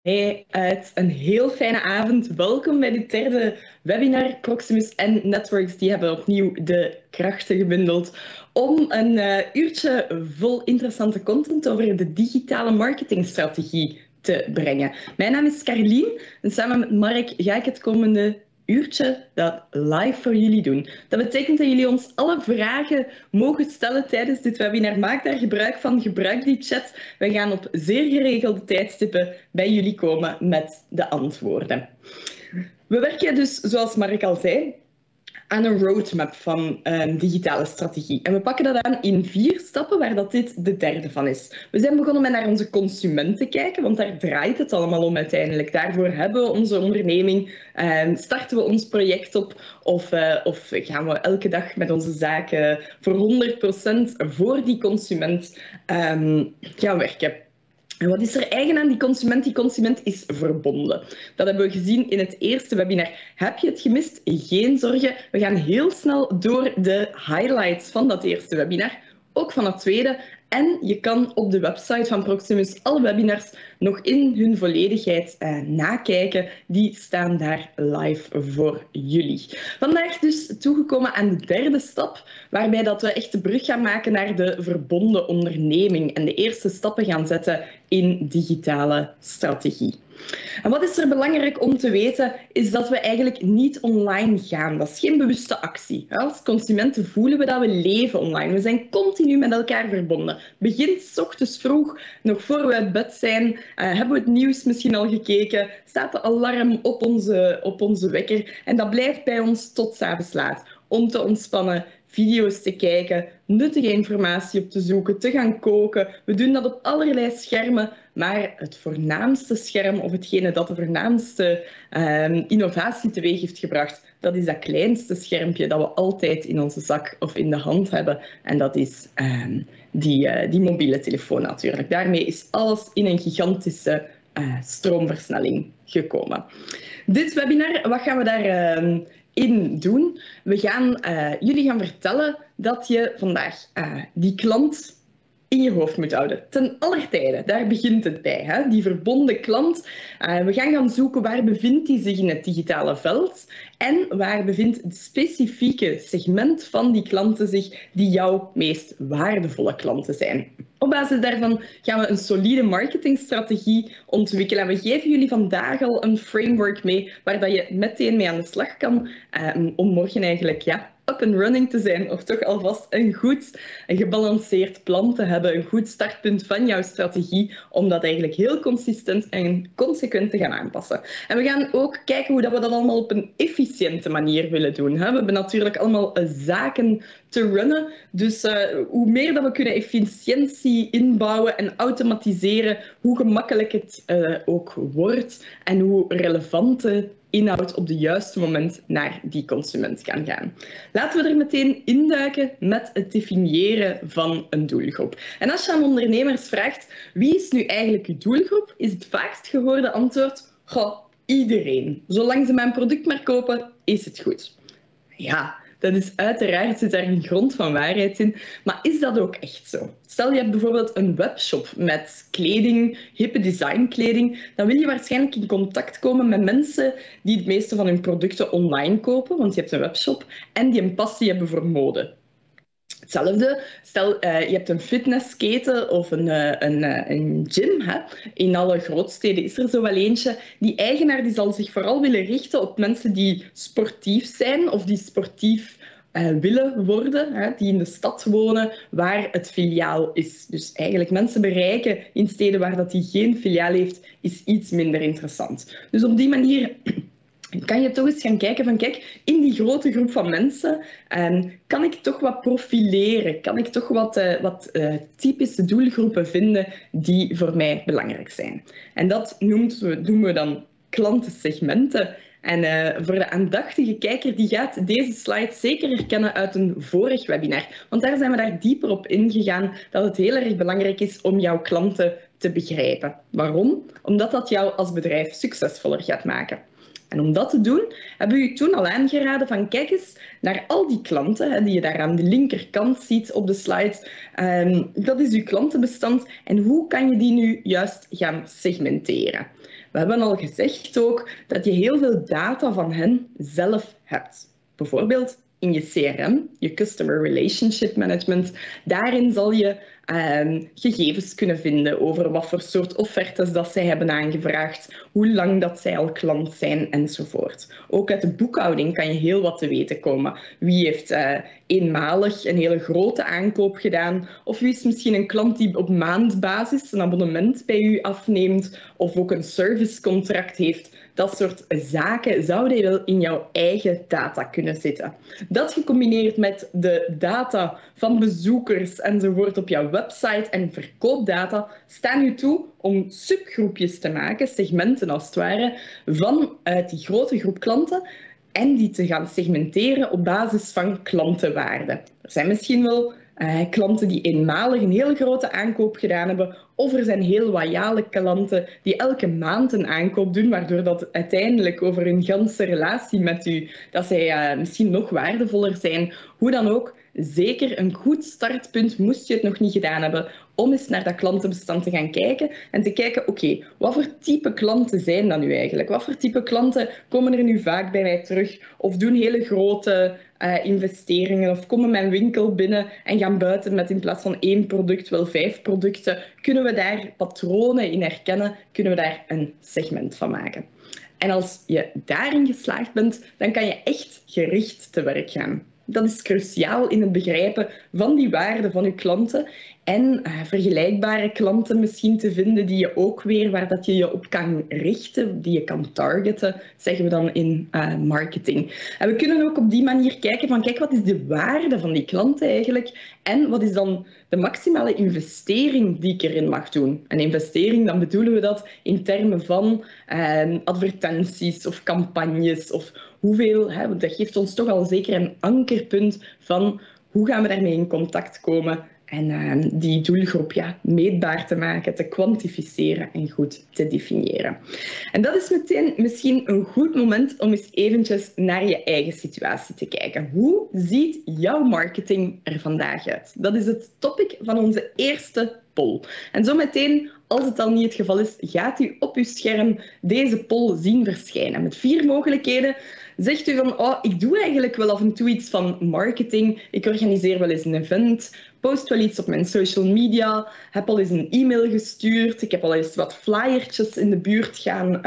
Hey, uit een heel fijne avond. Welkom bij dit derde webinar. Proximus en Networks die hebben opnieuw de krachten gebundeld om een uurtje vol interessante content over de digitale marketingstrategie te brengen. Mijn naam is Carlien en samen met Mark ga ik het komende uurtje dat live voor jullie doen. Dat betekent dat jullie ons alle vragen mogen stellen tijdens dit webinar. Maak daar gebruik van, gebruik die chat. We gaan op zeer geregelde tijdstippen bij jullie komen met de antwoorden. We werken dus, zoals Mark al zei, aan een roadmap van een digitale strategie. En we pakken dat aan in 4 stappen, waar dat dit de derde van is. We zijn begonnen met naar onze consument te kijken, want daar draait het allemaal om uiteindelijk. Daarvoor hebben we onze onderneming, starten we ons project op of gaan we elke dag met onze zaken voor 100% voor die consument gaan werken. En wat is er eigen aan die consument? Die consument is verbonden. Dat hebben we gezien in het eerste webinar. Heb je het gemist? Geen zorgen. We gaan heel snel door de highlights van dat eerste webinar. Ook van het tweede. En je kan op de website van Proximus alle webinars nog in hun volledigheid nakijken. Die staan daar live voor jullie. Vandaag dus toegekomen aan de derde stap, waarbij dat we echt de brug gaan maken naar de verbonden onderneming en de eerste stappen gaan zetten in digitale strategie. En wat is er belangrijk om te weten, is dat we eigenlijk niet online gaan. Dat is geen bewuste actie. Als consumenten voelen we dat we leven online. We zijn continu met elkaar verbonden. Begint 's ochtends vroeg, nog voor we uit bed zijn, hebben we het nieuws misschien al gekeken, staat de alarm op onze wekker en dat blijft bij ons tot 's avonds laat. Om te ontspannen, video's te kijken, nuttige informatie op te zoeken, te gaan koken. We doen dat op allerlei schermen, maar het voornaamste scherm of hetgene dat de voornaamste innovatie teweeg heeft gebracht, dat is dat kleinste schermpje dat we altijd in onze zak of in de hand hebben. En dat is die mobiele telefoon natuurlijk. Daarmee is alles in een gigantische stroomversnelling gekomen. Dit webinar, wat gaan we daar in doen? We gaan jullie gaan vertellen dat je vandaag die klant in je hoofd moet houden. Ten aller tijde, daar begint het bij. Hè? Die verbonden klant. We gaan zoeken waar bevindt die zich in het digitale veld en waar bevindt het specifieke segment van die klanten zich die jouw meest waardevolle klanten zijn. Op basis daarvan gaan we een solide marketingstrategie ontwikkelen. En we geven jullie vandaag al een framework mee waar dat je meteen mee aan de slag kan om morgen eigenlijk up and running te zijn, of toch alvast een goed gebalanceerd plan te hebben, een goed startpunt van jouw strategie, om dat eigenlijk heel consistent en consequent te gaan aanpassen. En we gaan ook kijken hoe dat we dat allemaal op een efficiënte manier willen doen. We hebben natuurlijk allemaal zaken te runnen, dus hoe meer dat we kunnen efficiëntie inbouwen en automatiseren, hoe gemakkelijk het ook wordt en hoe relevante inhoud op het juiste moment naar die consument kan gaan. Laten we er meteen induiken met het definiëren van een doelgroep. En als je aan ondernemers vraagt, wie is nu eigenlijk je doelgroep, is het vaakst gehoorde antwoord, iedereen. Zolang ze mijn product maar kopen, is het goed. Ja, dat is uiteraard, zit daar een grond van waarheid in. Maar is dat ook echt zo? Stel je hebt bijvoorbeeld een webshop met kleding, hippe designkleding, dan wil je waarschijnlijk in contact komen met mensen die het meeste van hun producten online kopen, want je hebt een webshop, en die een passie hebben voor mode. Hetzelfde, stel je hebt een fitnessketen of een gym. Hè. In alle grootsteden is er zo wel eentje. Die eigenaar die zal zich vooral willen richten op mensen die sportief zijn of die sportief willen worden, hè, die in de stad wonen waar het filiaal is. Dus eigenlijk mensen bereiken in steden waar dat die geen filiaal heeft, is iets minder interessant. Dus op die manier kan je toch eens gaan kijken van, kijk, in die grote groep van mensen kan ik toch wat profileren, kan ik toch wat typische doelgroepen vinden die voor mij belangrijk zijn. En dat doen we dan klantensegmenten. En voor de aandachtige kijker, die gaat deze slide zeker herkennen uit een vorig webinar. Want daar zijn we daar dieper op ingegaan dat het heel erg belangrijk is om jouw klanten te begrijpen. Waarom? Omdat dat jou als bedrijf succesvoller gaat maken. En om dat te doen, hebben we u toen al aangeraden van kijk eens naar al die klanten die je daar aan de linkerkant ziet op de slide. Dat is uw klantenbestand en hoe kan je die nu juist gaan segmenteren? We hebben al gezegd ook dat je heel veel data van hen zelf hebt. Bijvoorbeeld in je CRM, je Customer Relationship Management. Daarin zal je gegevens kunnen vinden over wat voor soort offertes dat zij hebben aangevraagd, hoe lang dat zij al klant zijn enzovoort. Ook uit de boekhouding kan je heel wat te weten komen. Wie heeft eenmalig een hele grote aankoop gedaan, of wie is misschien een klant die op maandbasis een abonnement bij u afneemt of ook een servicecontract heeft. Dat soort zaken zouden wel in jouw eigen data kunnen zitten. Dat gecombineerd met de data van bezoekers enzovoort op jouw website en verkoopdata staan u toe om subgroepjes te maken, segmenten als het ware, vanuit die grote groep klanten en die te gaan segmenteren op basis van klantenwaarde. Er zijn misschien wel klanten die eenmalig een heel grote aankoop gedaan hebben, of er zijn heel loyale klanten die elke maand een aankoop doen, waardoor dat uiteindelijk over hun ganse relatie met u, dat zij misschien nog waardevoller zijn. Hoe dan ook, zeker een goed startpunt, moest je het nog niet gedaan hebben, om eens naar dat klantenbestand te gaan kijken en te kijken, oké, wat voor type klanten zijn dat nu eigenlijk? Wat voor type klanten komen er nu vaak bij mij terug of doen hele grote investeringen of komen mijn winkel binnen en gaan buiten met in plaats van 1 product wel 5 producten? Kunnen we daar patronen in herkennen? Kunnen we daar een segment van maken? En als je daarin geslaagd bent, dan kan je echt gericht te werk gaan. Dat is cruciaal in het begrijpen van die waarden van je klanten en vergelijkbare klanten misschien te vinden die je ook weer, waar dat je je op kan richten, die je kan targeten, zeggen we dan in marketing. En we kunnen ook op die manier kijken van, kijk, wat is de waarde van die klanten eigenlijk en wat is dan de maximale investering die ik erin mag doen. En investering, dan bedoelen we dat in termen van advertenties of campagnes of hoeveel, want dat geeft ons toch al zeker een ankerpunt van hoe gaan we daarmee in contact komen en die doelgroep meetbaar te maken, te kwantificeren en goed te definiëren. En dat is meteen misschien een goed moment om eens eventjes naar je eigen situatie te kijken. Hoe ziet jouw marketing er vandaag uit? Dat is het topic van onze eerste poll. En zometeen, als het al niet het geval is, gaat u op uw scherm deze poll zien verschijnen met 4 mogelijkheden. Zegt u van, oh, ik doe eigenlijk wel af en toe iets van marketing. Ik organiseer wel eens een event, post wel iets op mijn social media, heb al eens een e-mail gestuurd, ik heb al eens wat flyertjes in de buurt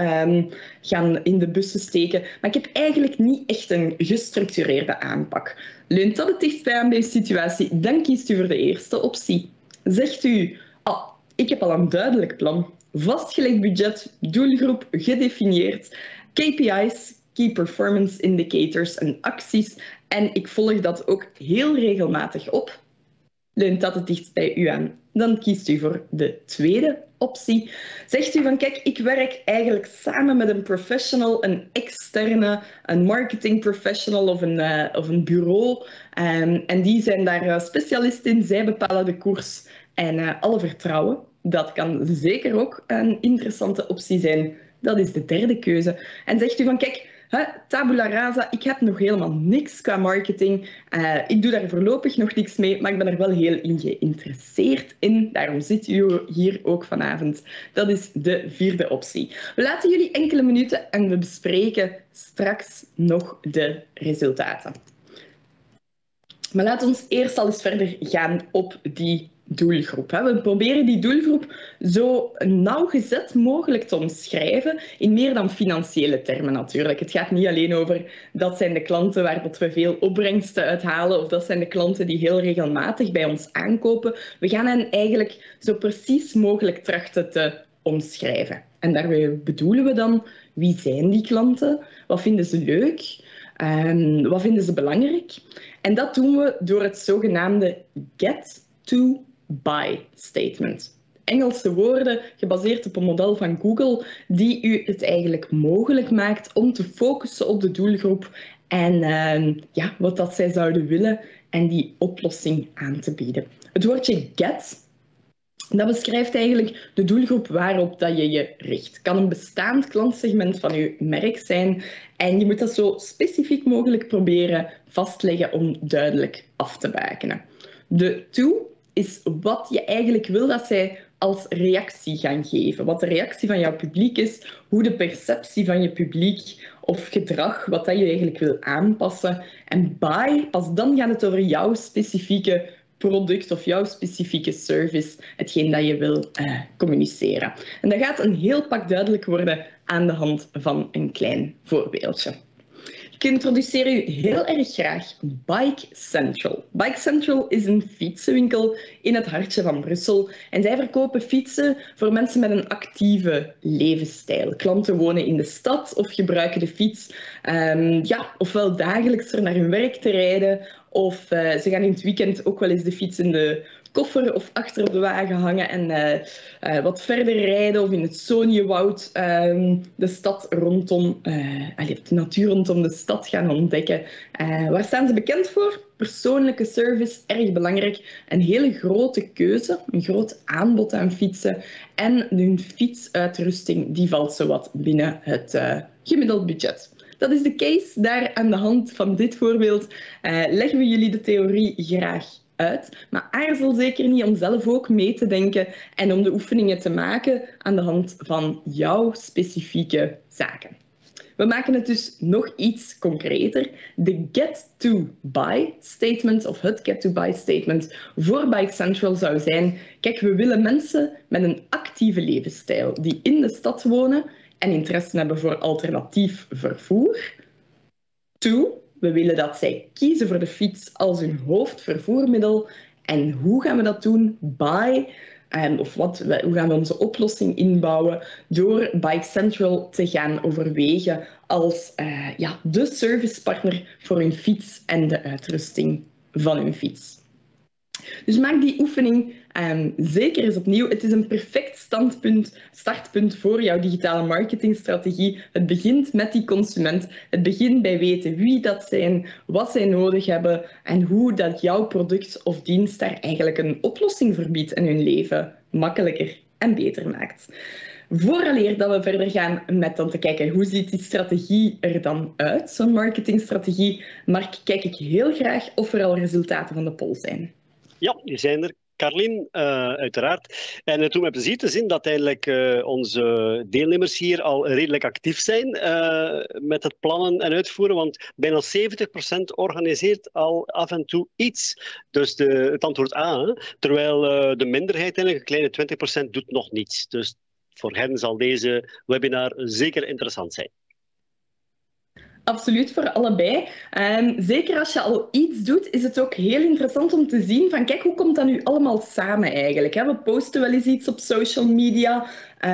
gaan in de bussen steken. Maar ik heb eigenlijk niet echt een gestructureerde aanpak. Leunt dat het dichtst bij aan deze situatie, dan kiest u voor de eerste optie. Zegt u, ik heb al een duidelijk plan, vastgelegd budget, doelgroep gedefinieerd, KPI's, Key Performance Indicators en acties en ik volg dat ook heel regelmatig op. Leunt dat het dichtst bij u aan? Dan kiest u voor de tweede optie. Zegt u van, kijk, ik werk eigenlijk samen met een professional, een externe, een marketing professional of een bureau. En die zijn daar specialist in. Zij bepalen de koers en alle vertrouwen. Dat kan zeker ook een interessante optie zijn. Dat is de derde keuze. En zegt u van, kijk, tabula rasa, ik heb nog helemaal niks qua marketing. Ik doe daar voorlopig nog niks mee, maar ik ben er wel heel in geïnteresseerd in. Daarom zit u hier ook vanavond. Dat is de vierde optie. We laten jullie enkele minuten en we bespreken straks nog de resultaten. Maar laten we eerst al eens verder gaan op die doelgroep. We proberen die doelgroep zo nauwgezet mogelijk te omschrijven in meer dan financiële termen natuurlijk. Het gaat niet alleen over dat zijn de klanten waar we veel opbrengsten uithalen of dat zijn de klanten die heel regelmatig bij ons aankopen. We gaan hen eigenlijk zo precies mogelijk trachten te omschrijven. En daarmee bedoelen we dan, wie zijn die klanten? Wat vinden ze leuk? Wat vinden ze belangrijk? En dat doen we door het zogenaamde get to buy statement. Engelse woorden gebaseerd op een model van Google die u het eigenlijk mogelijk maakt om te focussen op de doelgroep en wat dat zij zouden willen en die oplossing aan te bieden. Het woordje get, dat beschrijft eigenlijk de doelgroep waarop dat je je richt. Het kan een bestaand klantsegment van uw merk zijn en je moet dat zo specifiek mogelijk proberen vastleggen om duidelijk af te bakenen. De to is wat je eigenlijk wil dat zij als reactie gaan geven. Wat de reactie van jouw publiek is, hoe de perceptie van je publiek of gedrag, wat dat je eigenlijk wil aanpassen. En pas dan gaat het over jouw specifieke product of jouw specifieke service, hetgeen dat je wil communiceren. En dat gaat een heel pak duidelijk worden aan de hand van een klein voorbeeldje. Ik introduceer u heel erg graag Bike Central. Bike Central is een fietsenwinkel in het hartje van Brussel. En zij verkopen fietsen voor mensen met een actieve levensstijl. Klanten wonen in de stad of gebruiken de fiets ofwel dagelijks er naar hun werk te rijden, of ze gaan in het weekend ook wel eens de fiets in de koffer of achter op de wagen hangen en wat verder rijden of in het Soniewoud de stad rondom, de natuur rondom de stad gaan ontdekken. Waar staan ze bekend voor? Persoonlijke service, erg belangrijk. Een hele grote keuze, een groot aanbod aan fietsen en hun fietsuitrusting die valt zowat binnen het gemiddeld budget. Dat is de case. Daar aan de hand van dit voorbeeld leggen we jullie de theorie graag uit. Maar aarzel zeker niet om zelf ook mee te denken en om de oefeningen te maken aan de hand van jouw specifieke zaken. We maken het dus nog iets concreter. De get-to-buy statement of het get-to-buy statement voor Bike Central zou zijn: kijk, we willen mensen met een actieve levensstijl die in de stad wonen en interesse hebben voor alternatief vervoer. We willen dat zij kiezen voor de fiets als hun hoofdvervoermiddel. En hoe gaan we dat doen? Hoe gaan we onze oplossing inbouwen? Door Bike Central te gaan overwegen als de servicepartner voor hun fiets en de uitrusting van hun fiets. Dus maak die oefening zeker eens opnieuw. Het is een perfect startpunt voor jouw digitale marketingstrategie. Het begint met die consument. Het begint bij weten wie dat zijn, wat zij nodig hebben en hoe dat jouw product of dienst daar eigenlijk een oplossing voor biedt en hun leven makkelijker en beter maakt. Vooraleer dat we verder gaan met dan te kijken hoe ziet die strategie er dan uit, zo'n marketingstrategie, Mark, kijk ik heel graag of er al resultaten van de poll zijn. Ja, die zijn er. Carlien, uiteraard. En het doet mij plezier te zien dat eigenlijk onze deelnemers hier al redelijk actief zijn met het plannen en uitvoeren, want bijna 70% organiseert al af en toe iets. Dus het antwoord A, hè? Terwijl de minderheid, eigenlijk een kleine 20%, doet nog niets. Dus voor hen zal deze webinar zeker interessant zijn. Absoluut, voor allebei. Zeker als je al iets doet, is het ook heel interessant om te zien van kijk, hoe komt dat nu allemaal samen eigenlijk? Hè? We posten wel eens iets op social media,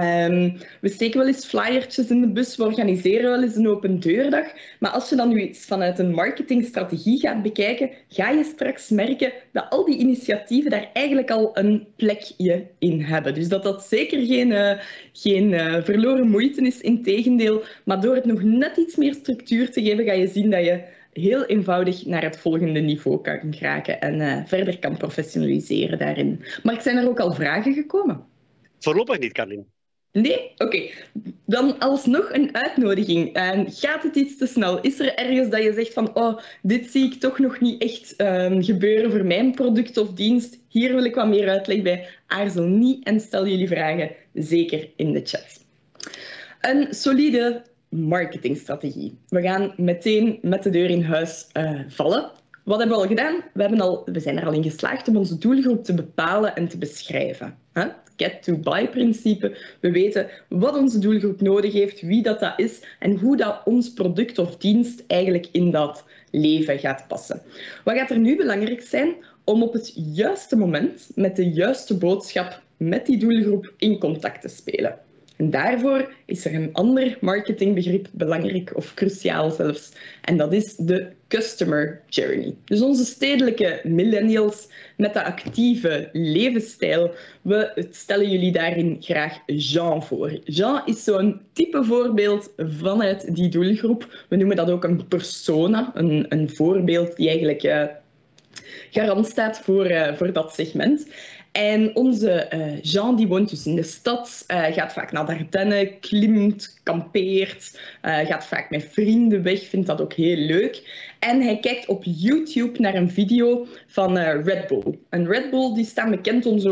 we steken wel eens flyertjes in de bus, we organiseren wel eens een open deurdag. Maar als je dan nu iets vanuit een marketingstrategie gaat bekijken, ga je straks merken dat al die initiatieven daar eigenlijk al een plekje in hebben. Dus dat zeker geen verloren moeite is, integendeel. Maar door het nog net iets meer structuur te geven, ga je zien dat je heel eenvoudig naar het volgende niveau kan geraken en verder kan professionaliseren daarin. Maar zijn er ook al vragen gekomen? Voorlopig niet, Carlien. Nee? Oké. Dan alsnog een uitnodiging. Gaat het iets te snel? Is er ergens dat je zegt van oh, dit zie ik toch nog niet echt gebeuren voor mijn product of dienst? Hier wil ik wat meer uitleg bij. Aarzel niet en stel jullie vragen zeker in de chat. Een solide marketingstrategie. We gaan meteen met de deur in huis vallen. Wat hebben we al gedaan? We zijn er al in geslaagd om onze doelgroep te bepalen en te beschrijven. Het get-to-buy-principe. We weten wat onze doelgroep nodig heeft, wie dat is en hoe dat ons product of dienst eigenlijk in dat leven gaat passen. Wat gaat er nu belangrijk zijn? Om op het juiste moment met de juiste boodschap met die doelgroep in contact te spelen. En daarvoor is er een ander marketingbegrip belangrijk of cruciaal zelfs. En dat is de customer journey. Dus onze stedelijke millennials met de actieve levensstijl. We stellen jullie daarin graag Jean voor. Jean is zo'n type voorbeeld vanuit die doelgroep. We noemen dat ook een persona, een voorbeeld die eigenlijk garant staat voor dat segment. En onze Jean die woont dus in de stad, gaat vaak naar de Ardennen, klimt, kampeert, gaat vaak met vrienden weg, vindt dat ook heel leuk. En hij kijkt op YouTube naar een video van Red Bull. En Red Bull die staan bekend om zo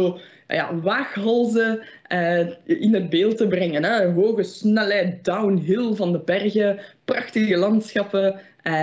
waaghalzen in het beeld te brengen. Hè. Hoge snelheid, downhill van de bergen, prachtige landschappen,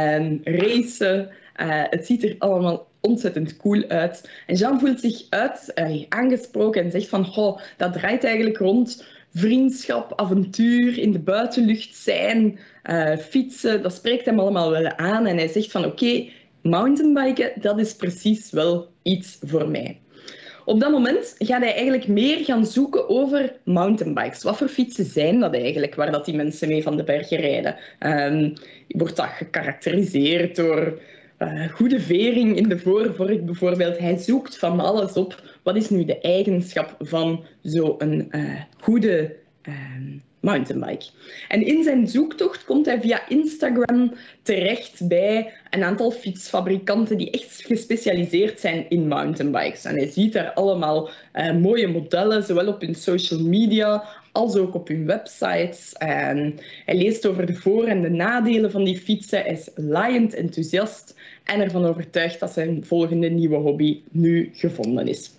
racen. Het ziet er allemaal ontzettend cool uit. En Jean voelt zich aangesproken en zegt van, dat draait eigenlijk rond vriendschap, avontuur, in de buitenlucht zijn, fietsen. Dat spreekt hem allemaal wel aan. En hij zegt van, oké, mountainbiken, dat is precies wel iets voor mij. Op dat moment gaat hij eigenlijk meer gaan zoeken over mountainbikes. Wat voor fietsen zijn dat eigenlijk, waar dat die mensen mee van de bergen rijden? Wordt dat gekarakteriseerd door goede vering in de voorvork bijvoorbeeld? Hij zoekt van alles op. Wat is nu de eigenschap van zo'n goede mountainbike? En in zijn zoektocht komt hij via Instagram terecht bij een aantal fietsfabrikanten die echt gespecialiseerd zijn in mountainbikes. En hij ziet daar allemaal mooie modellen, zowel op hun social media als ook op hun websites. Hij leest over de voor- en de nadelen van die fietsen. Hij is laaiend enthousiast en ervan overtuigd dat zijn volgende nieuwe hobby nu gevonden is.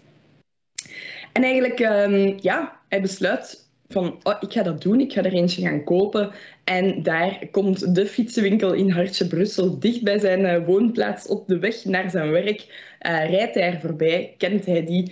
En eigenlijk, hij besluit van, ik ga dat doen, ik ga er eentje gaan kopen. En daar komt de fietsenwinkel in Hartje Brussel, dicht bij zijn woonplaats, op de weg naar zijn werk. Rijdt hij er voorbij, kent hij die,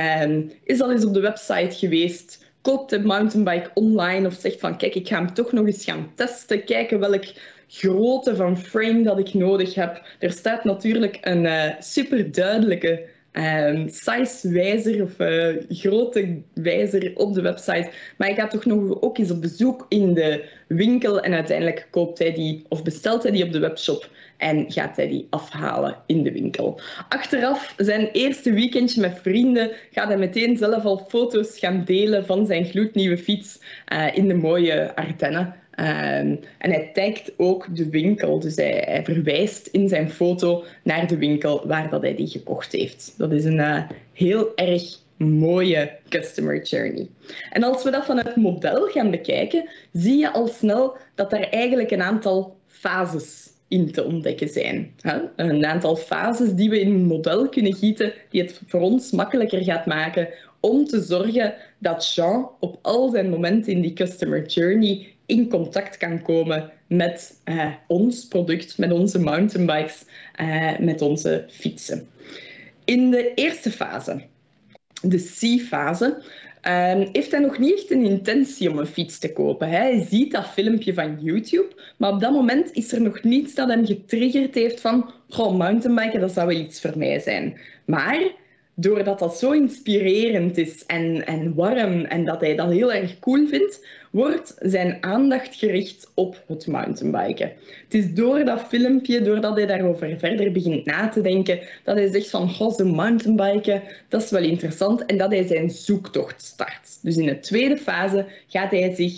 is al eens op de website geweest, koopt de mountainbike online of zegt van, kijk, ik ga hem toch nog eens gaan testen, kijken welk grootte van frame dat ik nodig heb. Er staat natuurlijk een super duidelijke size-wijzer of grote wijzer op de website. Maar hij gaat toch nog ook eens op bezoek in de winkel en uiteindelijk koopt hij die of bestelt hij die op de webshop en gaat hij die afhalen in de winkel. Achteraf, zijn eerste weekendje met vrienden, gaat hij meteen zelf al foto's gaan delen van zijn gloednieuwe fiets in de mooie Ardennen. En hij tagt ook de winkel, dus hij verwijst in zijn foto naar de winkel waar dat hij die gekocht heeft. Dat is een heel erg mooie customer journey. En als we dat van het model gaan bekijken, zie je al snel dat er eigenlijk een aantal fases in te ontdekken zijn. Een aantal fases die we in een model kunnen gieten, die het voor ons makkelijker gaat maken om te zorgen dat Jean op al zijn momenten in die customer journey in contact kan komen met ons product, met onze mountainbikes, met onze fietsen. In de eerste fase, de C-fase, heeft hij nog niet echt een intentie om een fiets te kopen. Hij ziet dat filmpje van YouTube, maar op dat moment is er nog niets dat hem getriggerd heeft van mountainbiken, dat zou wel iets voor mij zijn. Maar doordat dat zo inspirerend is en warm en dat hij dat heel erg cool vindt, wordt zijn aandacht gericht op het mountainbiken. Het is door dat filmpje, doordat hij daarover verder begint na te denken, dat hij zegt van, zo mountainbiken, dat is wel interessant, en dat hij zijn zoektocht start. Dus in de tweede fase gaat hij zich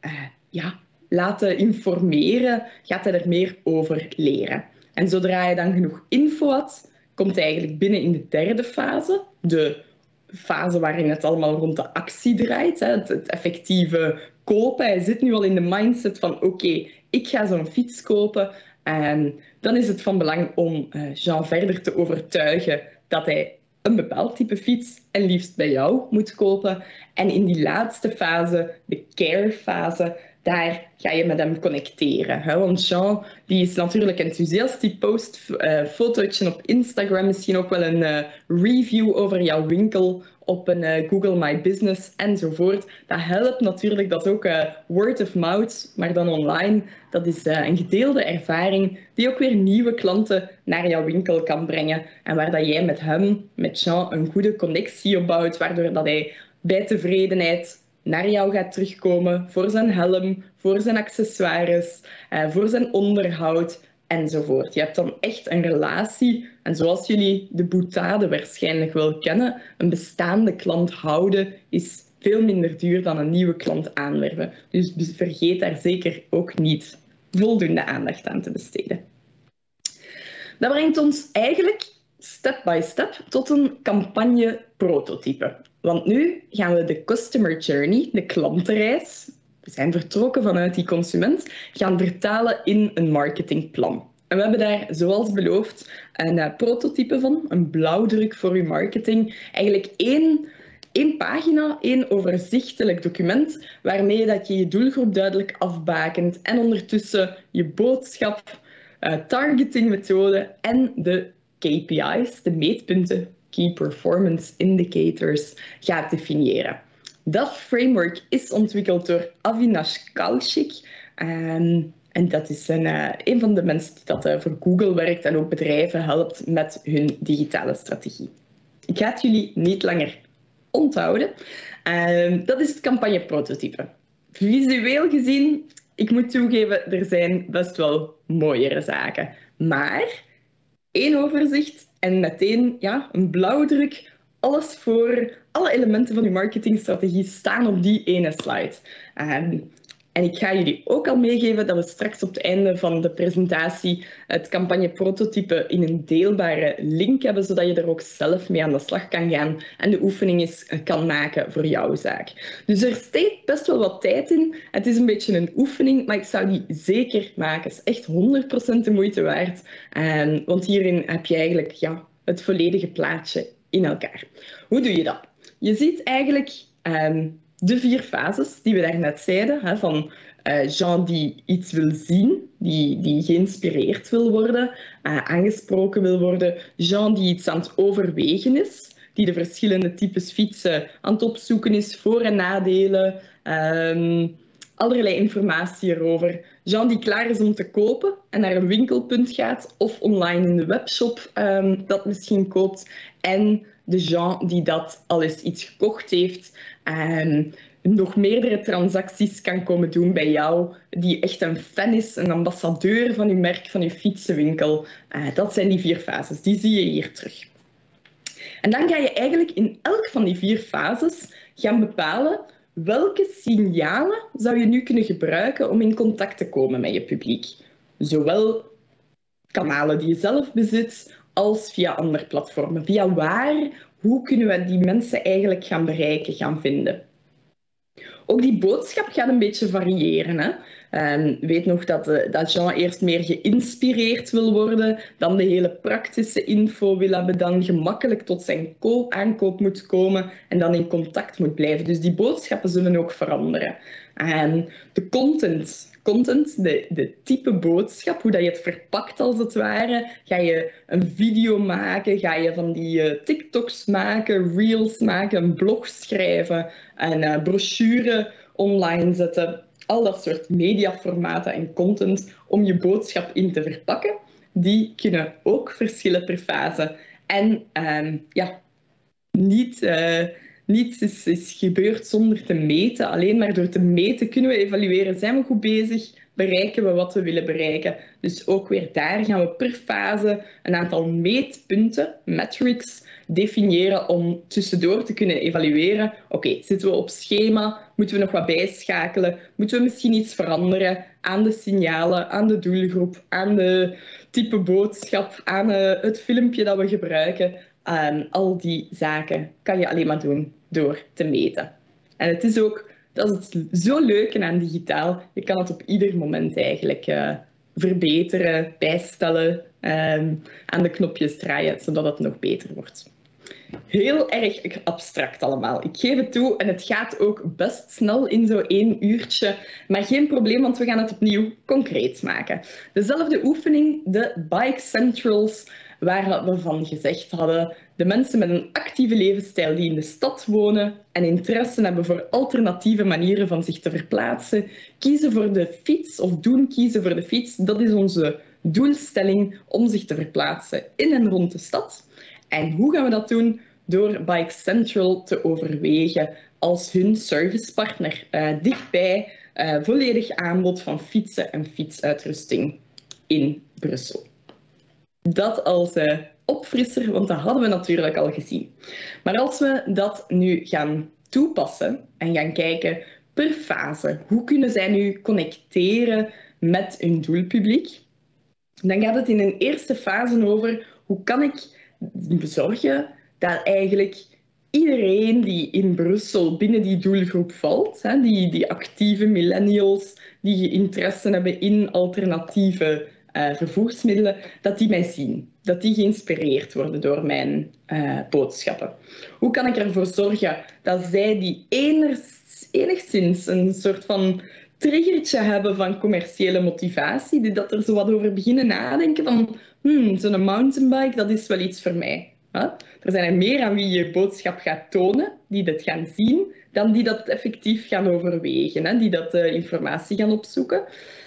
laten informeren, gaat hij er meer over leren. En zodra hij dan genoeg info had, komt hij eigenlijk binnen in de derde fase, de fase waarin het allemaal rond de actie draait, het effectieve kopen. Hij zit nu al in de mindset van oké, ik ga zo'n fiets kopen. En dan is het van belang om Jean verder te overtuigen dat hij een bepaald type fiets en liefst bij jou moet kopen. En in die laatste fase, de care-fase, daar ga je met hem connecteren. Want Jean die is natuurlijk enthousiast, die post fotootje op Instagram, misschien ook wel een review over jouw winkel op een Google My Business enzovoort. Dat helpt natuurlijk, dat is ook word of mouth, maar dan online. Dat is een gedeelde ervaring die ook weer nieuwe klanten naar jouw winkel kan brengen en waar dat jij met hem, met Jean, een goede connectie opbouwt, waardoor dat hij bij tevredenheid naar jou gaat terugkomen voor zijn helm, voor zijn accessoires, voor zijn onderhoud enzovoort. Je hebt dan echt een relatie. En zoals jullie de boutade waarschijnlijk wel kennen, een bestaande klant houden is veel minder duur dan een nieuwe klant aanwerven. Dus vergeet daar zeker ook niet voldoende aandacht aan te besteden. Dat brengt ons eigenlijk step by step tot een campagne-prototype. Want nu gaan we de customer journey, de klantenreis, we zijn vertrokken vanuit die consument, gaan vertalen in een marketingplan. En we hebben daar, zoals beloofd, een prototype van, een blauwdruk voor uw marketing. Eigenlijk één één pagina, één overzichtelijk document waarmee dat je je doelgroep duidelijk afbakent en ondertussen je boodschap, targetingmethode en de KPI's, de meetpunten, Key Performance Indicators, gaat definiëren. Dat framework is ontwikkeld door Avinash Kaushik. En dat is een van de mensen die dat voor Google werkt en ook bedrijven helpt met hun digitale strategie. Ik ga het jullie niet langer onthouden. Dat is het campagneprototype. Visueel gezien, ik moet toegeven, er zijn best wel mooiere zaken. Maar één overzicht en meteen een blauwdruk. Alles voor alle elementen van je marketingstrategie staan op die ene slide. En ik ga jullie ook al meegeven dat we straks op het einde van de presentatie het campagneprototype in een deelbare link hebben, zodat je er ook zelf mee aan de slag kan gaan en de oefening eens kan maken voor jouw zaak. Dus er steekt best wel wat tijd in. Het is een beetje een oefening, maar ik zou die zeker maken. Het is echt 100% de moeite waard. Want hierin heb je eigenlijk het volledige plaatje in elkaar. Hoe doe je dat? Je ziet eigenlijk de 4 fases die we daarnet zeiden, van Jean die iets wil zien, die geïnspireerd wil worden, aangesproken wil worden, Jean die iets aan het overwegen is, die de verschillende types fietsen aan het opzoeken is, voor- en nadelen, allerlei informatie erover. Jean die klaar is om te kopen en naar een winkelpunt gaat of online in de webshop dat misschien koopt. En de Jean die dat al eens iets gekocht heeft en nog meerdere transacties kan komen doen bij jou, die echt een fan is, een ambassadeur van je merk, van je fietsenwinkel. Dat zijn die 4 fases, die zie je hier terug. En dan ga je eigenlijk in elk van die 4 fases gaan bepalen welke signalen zou je nu kunnen gebruiken om in contact te komen met je publiek. Zowel kanalen die je zelf bezit, als via andere platformen. Via waar, hoe kunnen we die mensen eigenlijk gaan bereiken, gaan vinden? Ook die boodschap gaat een beetje variëren. Hè? Weet nog dat Jean eerst meer geïnspireerd wil worden, dan de hele praktische info wil hebben, dan gemakkelijk tot zijn aankoop moet komen en dan in contact moet blijven. Dus die boodschappen zullen ook veranderen. De content, de type boodschap, hoe dat je het verpakt als het ware. Ga je een video maken, ga je van die TikToks maken, reels maken, een blog schrijven, een brochure online zetten. Al dat soort mediaformaten en content om je boodschap in te verpakken, die kunnen ook verschillen per fase. En niets is gebeurd zonder te meten. Alleen maar door te meten kunnen we evalueren, zijn we goed bezig, bereiken we wat we willen bereiken. Dus ook weer daar gaan we per fase een aantal meetpunten, metrics, definiëren om tussendoor te kunnen evalueren. Oké, zitten we op schema? Moeten we nog wat bijschakelen? Moeten we misschien iets veranderen aan de signalen, aan de doelgroep, aan de type boodschap, aan het filmpje dat we gebruiken? Al die zaken kan je alleen maar doen door te meten. En het is ook, dat is het zo leuke aan digitaal, je kan het op ieder moment eigenlijk verbeteren, bijstellen, aan de knopjes draaien, zodat het nog beter wordt. Heel erg abstract allemaal. Ik geef het toe en het gaat ook best snel in zo'n 1 uurtje. Maar geen probleem, want we gaan het opnieuw concreet maken. Dezelfde oefening, de Bike Centrals, waar we van gezegd hadden, de mensen met een actieve levensstijl die in de stad wonen en interesse hebben voor alternatieve manieren van zich te verplaatsen, kiezen voor de fiets of doen kiezen voor de fiets. Dat is onze doelstelling om zich te verplaatsen in en rond de stad. En hoe gaan we dat doen? Door Bike Central te overwegen als hun servicepartner dichtbij, volledig aanbod van fietsen en fietsuitrusting in Brussel. Dat als opfrisser, want dat hadden we natuurlijk al gezien. Maar als we dat nu gaan toepassen en gaan kijken per fase, hoe kunnen zij nu connecteren met hun doelpubliek? Dan gaat het in een eerste fase over hoe kan ik bezorgen dat eigenlijk iedereen die in Brussel binnen die doelgroep valt, die actieve millennials die interesse hebben in alternatieve vervoersmiddelen, dat die mij zien. Dat die geïnspireerd worden door mijn boodschappen. Hoe kan ik ervoor zorgen dat zij die enigszins een soort van triggertje hebben van commerciële motivatie, die dat er zo wat over beginnen nadenken van zo'n mountainbike, dat is wel iets voor mij. Er zijn er meer aan wie je boodschap gaat tonen, die dat gaan zien, dan die dat effectief gaan overwegen, die dat informatie gaan opzoeken.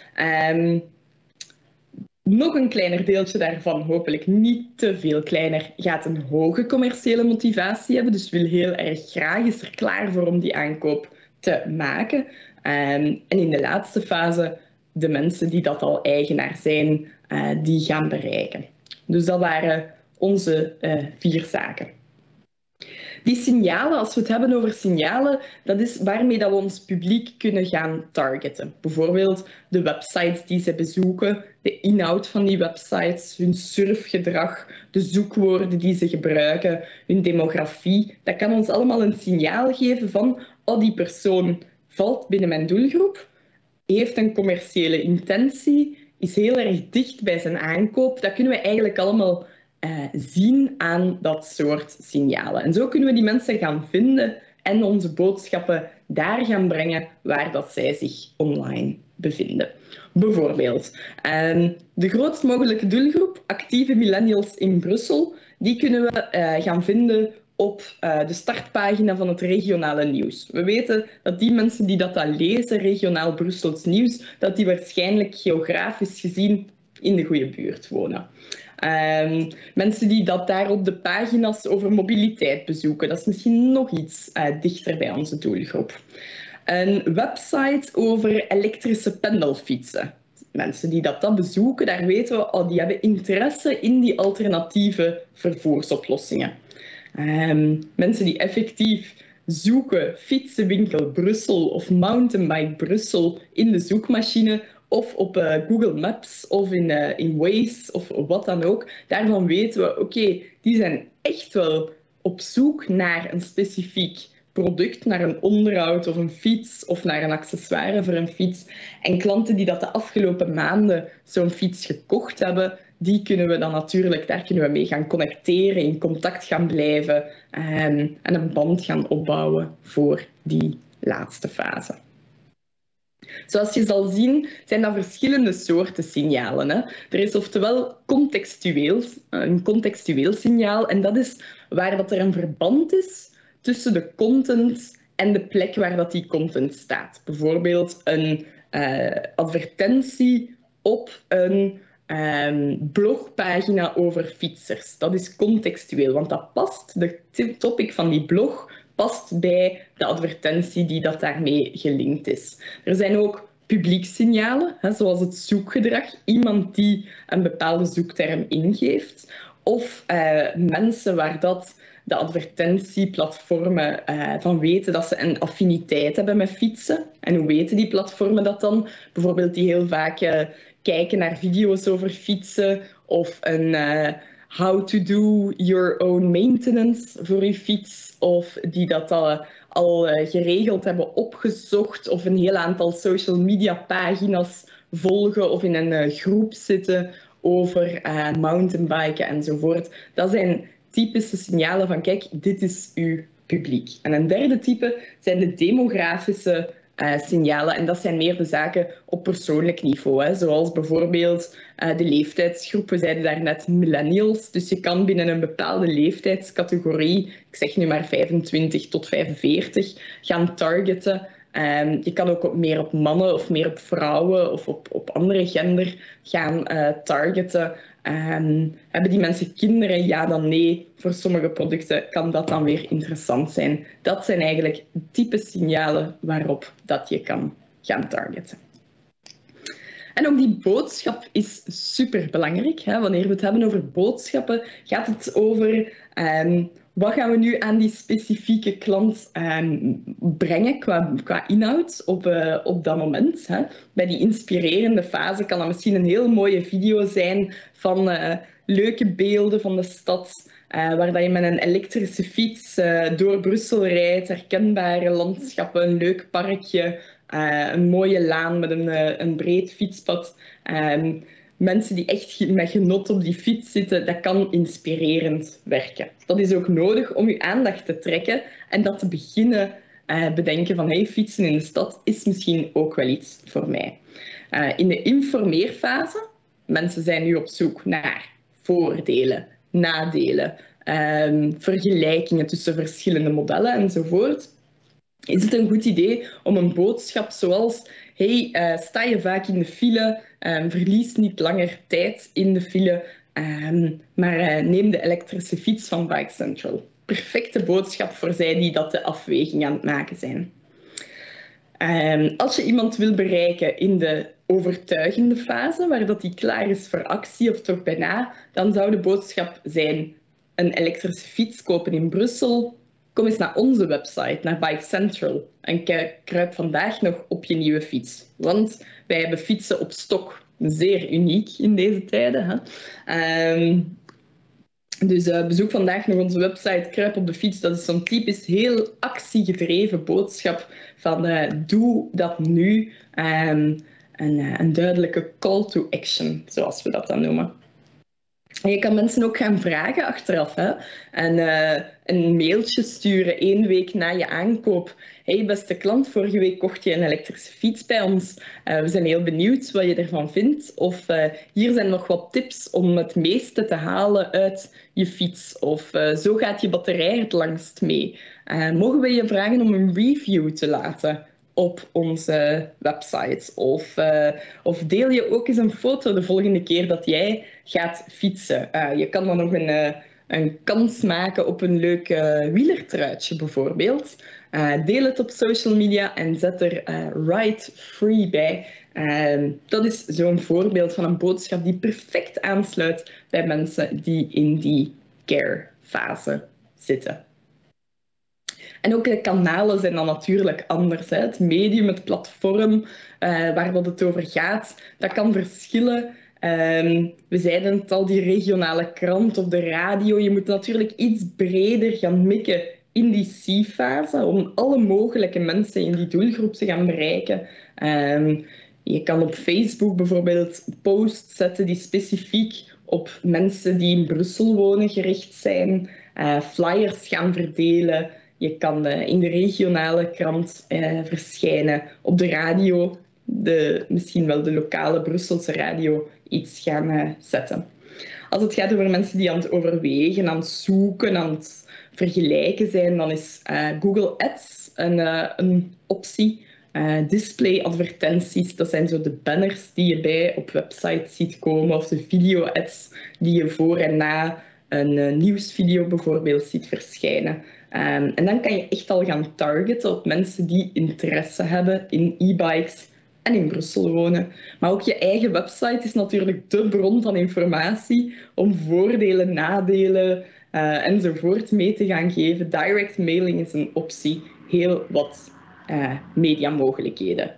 Nog een kleiner deeltje daarvan, hopelijk niet te veel kleiner, gaat een hoge commerciële motivatie hebben. Dus wil heel erg graag, is er klaar voor om die aankoop te maken. En in de laatste fase, de mensen die dat al eigenaar zijn, die gaan bereiken. Dus dat waren onze 4 zaken. Die signalen, als we het hebben over signalen, dat is waarmee dat we ons publiek kunnen gaan targeten. Bijvoorbeeld de websites die ze bezoeken, de inhoud van die websites, hun surfgedrag, de zoekwoorden die ze gebruiken, hun demografie. Dat kan ons allemaal een signaal geven van, oh, die persoon valt binnen mijn doelgroep, heeft een commerciële intentie, is heel erg dicht bij zijn aankoop. Dat kunnen we eigenlijk allemaal zien aan dat soort signalen. En zo kunnen we die mensen gaan vinden en onze boodschappen daar gaan brengen waar dat zij zich online bevinden. Bijvoorbeeld, de grootst mogelijke doelgroep, actieve millennials in Brussel, die kunnen we gaan vinden op de startpagina van het regionale nieuws. We weten dat die mensen die dat lezen, regionaal Brussels nieuws, dat die waarschijnlijk geografisch gezien in de goede buurt wonen. Mensen die dat daar op de pagina's over mobiliteit bezoeken, dat is misschien nog iets dichter bij onze doelgroep. Een website over elektrische pendelfietsen. Mensen die dat bezoeken, daar weten we, oh, die hebben interesse in die alternatieve vervoersoplossingen. Mensen die effectief zoeken fietsenwinkel Brussel of mountainbike Brussel in de zoekmachine of op Google Maps of in Waze of wat dan ook. Daarvan weten we, oké, die zijn echt wel op zoek naar een specifiek product, naar een onderhoud of een fiets of naar een accessoire voor een fiets. En klanten die dat de afgelopen maanden zo'n fiets gekocht hebben, die kunnen we dan natuurlijk, daar kunnen we mee gaan connecteren, in contact gaan blijven en een band gaan opbouwen voor die laatste fase. Zoals je zal zien, zijn dat verschillende soorten signalen. Er is oftewel een contextueel signaal en dat is waar dat er een verband is tussen de content en de plek waar dat die content staat. Bijvoorbeeld een advertentie op een blogpagina over fietsers. Dat is contextueel, want dat past, de topic van die blog past bij de advertentie die dat daarmee gelinkt is. Er zijn ook publiekssignalen, zoals het zoekgedrag. Iemand die een bepaalde zoekterm ingeeft. Of mensen waar dat de advertentieplatformen van weten dat ze een affiniteit hebben met fietsen. En hoe weten die platformen dat dan? Bijvoorbeeld die heel vaak kijken naar video's over fietsen of een how to do your own maintenance voor je fiets. Of die dat al geregeld hebben opgezocht of een heel aantal social media pagina's volgen of in een groep zitten over mountainbiken enzovoort. Dat zijn typische signalen van kijk, dit is uw publiek. En een derde type zijn de demografische signalen. En dat zijn meer de zaken op persoonlijk niveau. Zoals bijvoorbeeld de leeftijdsgroep. We zeiden daarnet millennials. Dus je kan binnen een bepaalde leeftijdscategorie, ik zeg nu maar 25 tot 45, gaan targeten. Je kan ook meer op mannen of meer op vrouwen of op andere gender gaan targeten. Hebben die mensen kinderen? Ja, dan nee. Voor sommige producten kan dat dan weer interessant zijn. Dat zijn eigenlijk type signalen waarop dat je kan gaan targeten. En ook die boodschap is superbelangrijk. Wanneer we het hebben over boodschappen, gaat het over wat gaan we nu aan die specifieke klant brengen qua inhoud op dat moment. Bij die inspirerende fase kan dat misschien een heel mooie video zijn van leuke beelden van de stad, waar dat je met een elektrische fiets door Brussel rijdt, herkenbare landschappen, een leuk parkje, een mooie laan met een breed fietspad. mensen die echt met genot op die fiets zitten, dat kan inspirerend werken. Dat is ook nodig om je aandacht te trekken en dat te beginnen bedenken van hey, fietsen in de stad is misschien ook wel iets voor mij. In de informeerfase, mensen zijn nu op zoek naar voordelen, nadelen, vergelijkingen tussen verschillende modellen enzovoort. Is het een goed idee om een boodschap zoals hey, sta je vaak in de file, verlies niet langer tijd in de file, maar neem de elektrische fiets van Bike Central. Perfecte boodschap voor zij die dat de afweging aan het maken zijn. Als je iemand wil bereiken in de overtuigende fase, waar dat die klaar is voor actie of toch bijna, dan zou de boodschap zijn een elektrische fiets kopen in Brussel. Kom eens naar onze website, naar Bike Central en kruip vandaag nog op je nieuwe fiets. Want wij hebben fietsen op stok. Zeer uniek in deze tijden. Hè? Dus bezoek vandaag nog onze website, kruip op de fiets. Dat is zo'n typisch heel actiegedreven boodschap van doe dat nu. Een duidelijke call to action, zoals we dat dan noemen. En je kan mensen ook gaan vragen achteraf. Hè? En een mailtje sturen 1 week na je aankoop. Hey beste klant, vorige week kocht je een elektrische fiets bij ons. We zijn heel benieuwd wat je ervan vindt. Of hier zijn nog wat tips om het meeste te halen uit je fiets. Of zo gaat je batterij het langst mee. Mogen we je vragen om een review te laten op onze website? Of deel je ook eens een foto de volgende keer dat jij gaat fietsen. Je kan dan nog een kans maken op een leuk wielertruitje bijvoorbeeld. Deel het op social media en zet er Ride Free bij. Dat is zo'n voorbeeld van een boodschap die perfect aansluit bij mensen die in die care-fase zitten. En ook de kanalen zijn dan natuurlijk anders. Hè. Het medium, het platform waar dat het over gaat, dat kan verschillen. We zeiden het al, die regionale krant of de radio. Je moet natuurlijk iets breder gaan mikken in die C-fase om alle mogelijke mensen in die doelgroep te gaan bereiken. Je kan op Facebook bijvoorbeeld posts zetten die specifiek op mensen die in Brussel wonen gericht zijn. Flyers gaan verdelen. Je kan in de regionale krant verschijnen. Op de radio, misschien wel de lokale Brusselse radio, iets gaan zetten. Als het gaat over mensen die aan het overwegen, aan het zoeken, aan het vergelijken zijn, dan is Google Ads een optie. Display-advertenties, dat zijn zo de banners die je bij op websites ziet komen, of de video-ads die je voor en na een nieuwsvideo bijvoorbeeld ziet verschijnen. En dan kan je echt al gaan targeten op mensen die interesse hebben in e-bikes en in Brussel wonen. Maar ook je eigen website is natuurlijk de bron van informatie om voordelen, nadelen enzovoort mee te gaan geven. Direct mailing is een optie. Heel wat mediamogelijkheden.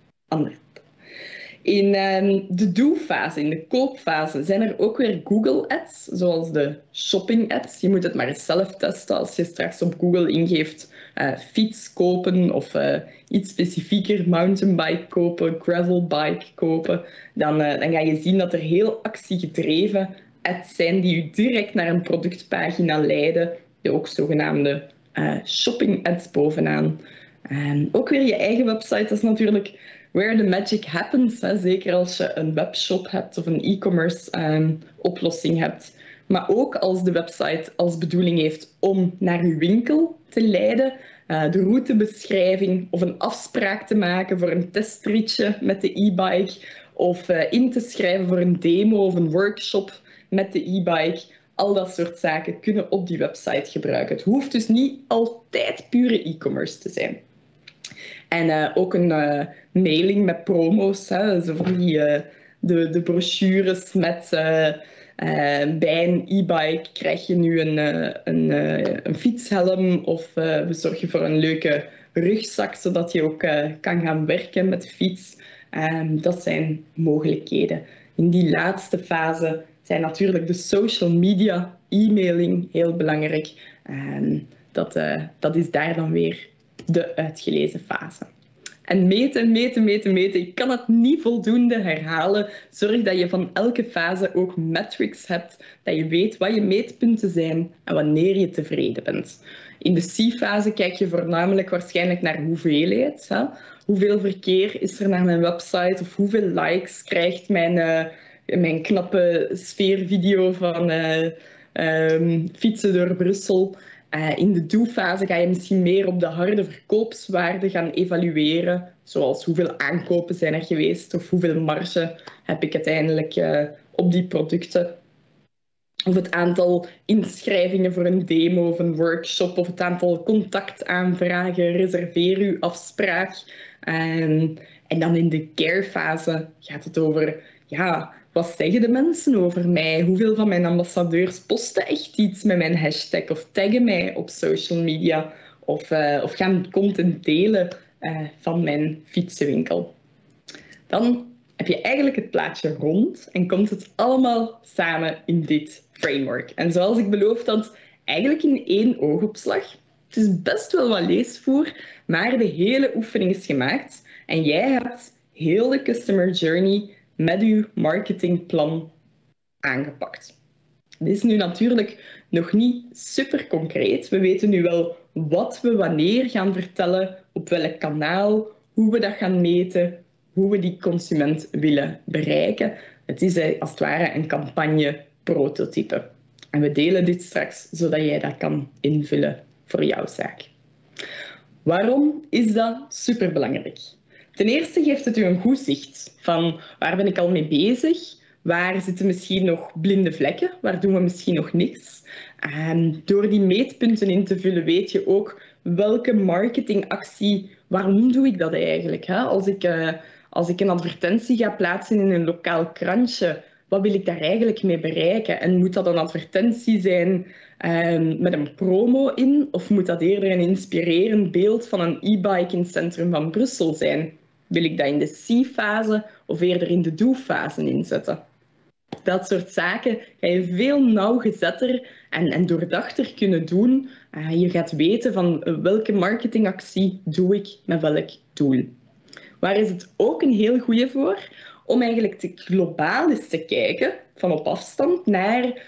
In de do-fase, in de koopfase, zijn er ook weer Google Ads, zoals de shopping ads. Je moet het maar eens zelf testen als je straks op Google ingeeft fiets kopen of iets specifieker, mountainbike kopen, gravelbike kopen. Dan ga je zien dat er heel actiegedreven ads zijn die je direct naar een productpagina leiden. De ook zogenaamde shopping ads bovenaan. Ook weer je eigen website, dat is natuurlijk where the magic happens. Hè. Zeker als je een webshop hebt of een e-commerce oplossing hebt. Maar ook als de website als bedoeling heeft om naar je winkel te leiden. De routebeschrijving of een afspraak te maken voor een testritje met de e-bike. Of in te schrijven voor een demo of een workshop met de e-bike. Al dat soort zaken kunnen op die website gebruiken. Het hoeft dus niet altijd pure e-commerce te zijn. En ook een mailing met promo's, hè, zo van die, de brochures met bij een e-bike krijg je nu een fietshelm of we zorgen voor een leuke rugzak zodat je ook kan gaan werken met de fiets. Dat zijn mogelijkheden. In die laatste fase zijn natuurlijk de social media, e-mailing heel belangrijk. Dat is daar dan weer de uitgelezen fase. En meten, meten, meten, meten. Ik kan het niet voldoende herhalen. Zorg dat je van elke fase ook metrics hebt, dat je weet wat je meetpunten zijn en wanneer je tevreden bent. In de C-fase kijk je voornamelijk waarschijnlijk naar hoeveelheid. Hè? Hoeveel verkeer is er naar mijn website of hoeveel likes krijgt mijn knappe sfeervideo van fietsen door Brussel. In de do-fase ga je misschien meer op de harde verkoopswaarde gaan evalueren, zoals hoeveel aankopen zijn er geweest of hoeveel marge heb ik uiteindelijk op die producten. Of het aantal inschrijvingen voor een demo of een workshop, of het aantal contactaanvragen, reserveer uw afspraak. En dan in de care-fase gaat het over, ja, wat zeggen de mensen over mij? Hoeveel van mijn ambassadeurs posten echt iets met mijn hashtag of taggen mij op social media of gaan content delen van mijn fietsenwinkel? Dan heb je eigenlijk het plaatje rond en komt het allemaal samen in dit framework. En zoals ik beloofd had, eigenlijk in 1 oogopslag. Het is best wel wat leesvoer, maar de hele oefening is gemaakt en jij hebt heel de customer journey met uw marketingplan aangepakt. Dit is nu natuurlijk nog niet super concreet. We weten nu wel wat we wanneer gaan vertellen, op welk kanaal, hoe we dat gaan meten, hoe we die consument willen bereiken. Het is als het ware een campagne-prototype. En we delen dit straks, zodat jij dat kan invullen voor jouw zaak. Waarom is dat superbelangrijk? Ten eerste geeft het u een goed zicht van waar ben ik al mee bezig, waar zitten misschien nog blinde vlekken, waar doen we misschien nog niks. Door die meetpunten in te vullen weet je ook welke marketingactie, waarom doe ik dat eigenlijk? Hè? Als ik een advertentie ga plaatsen in een lokaal krantje, wat wil ik daar eigenlijk mee bereiken? En moet dat een advertentie zijn met een promo in? Of moet dat eerder een inspirerend beeld van een e-bike in het centrum van Brussel zijn? Wil ik dat in de C-fase of eerder in de do-fase inzetten? Dat soort zaken ga je veel nauwgezetter en doordachter kunnen doen. Je gaat weten van welke marketingactie doe ik met welk doel. Waar is het ook een heel goede voor? Om eigenlijk globaal eens te kijken, van op afstand, naar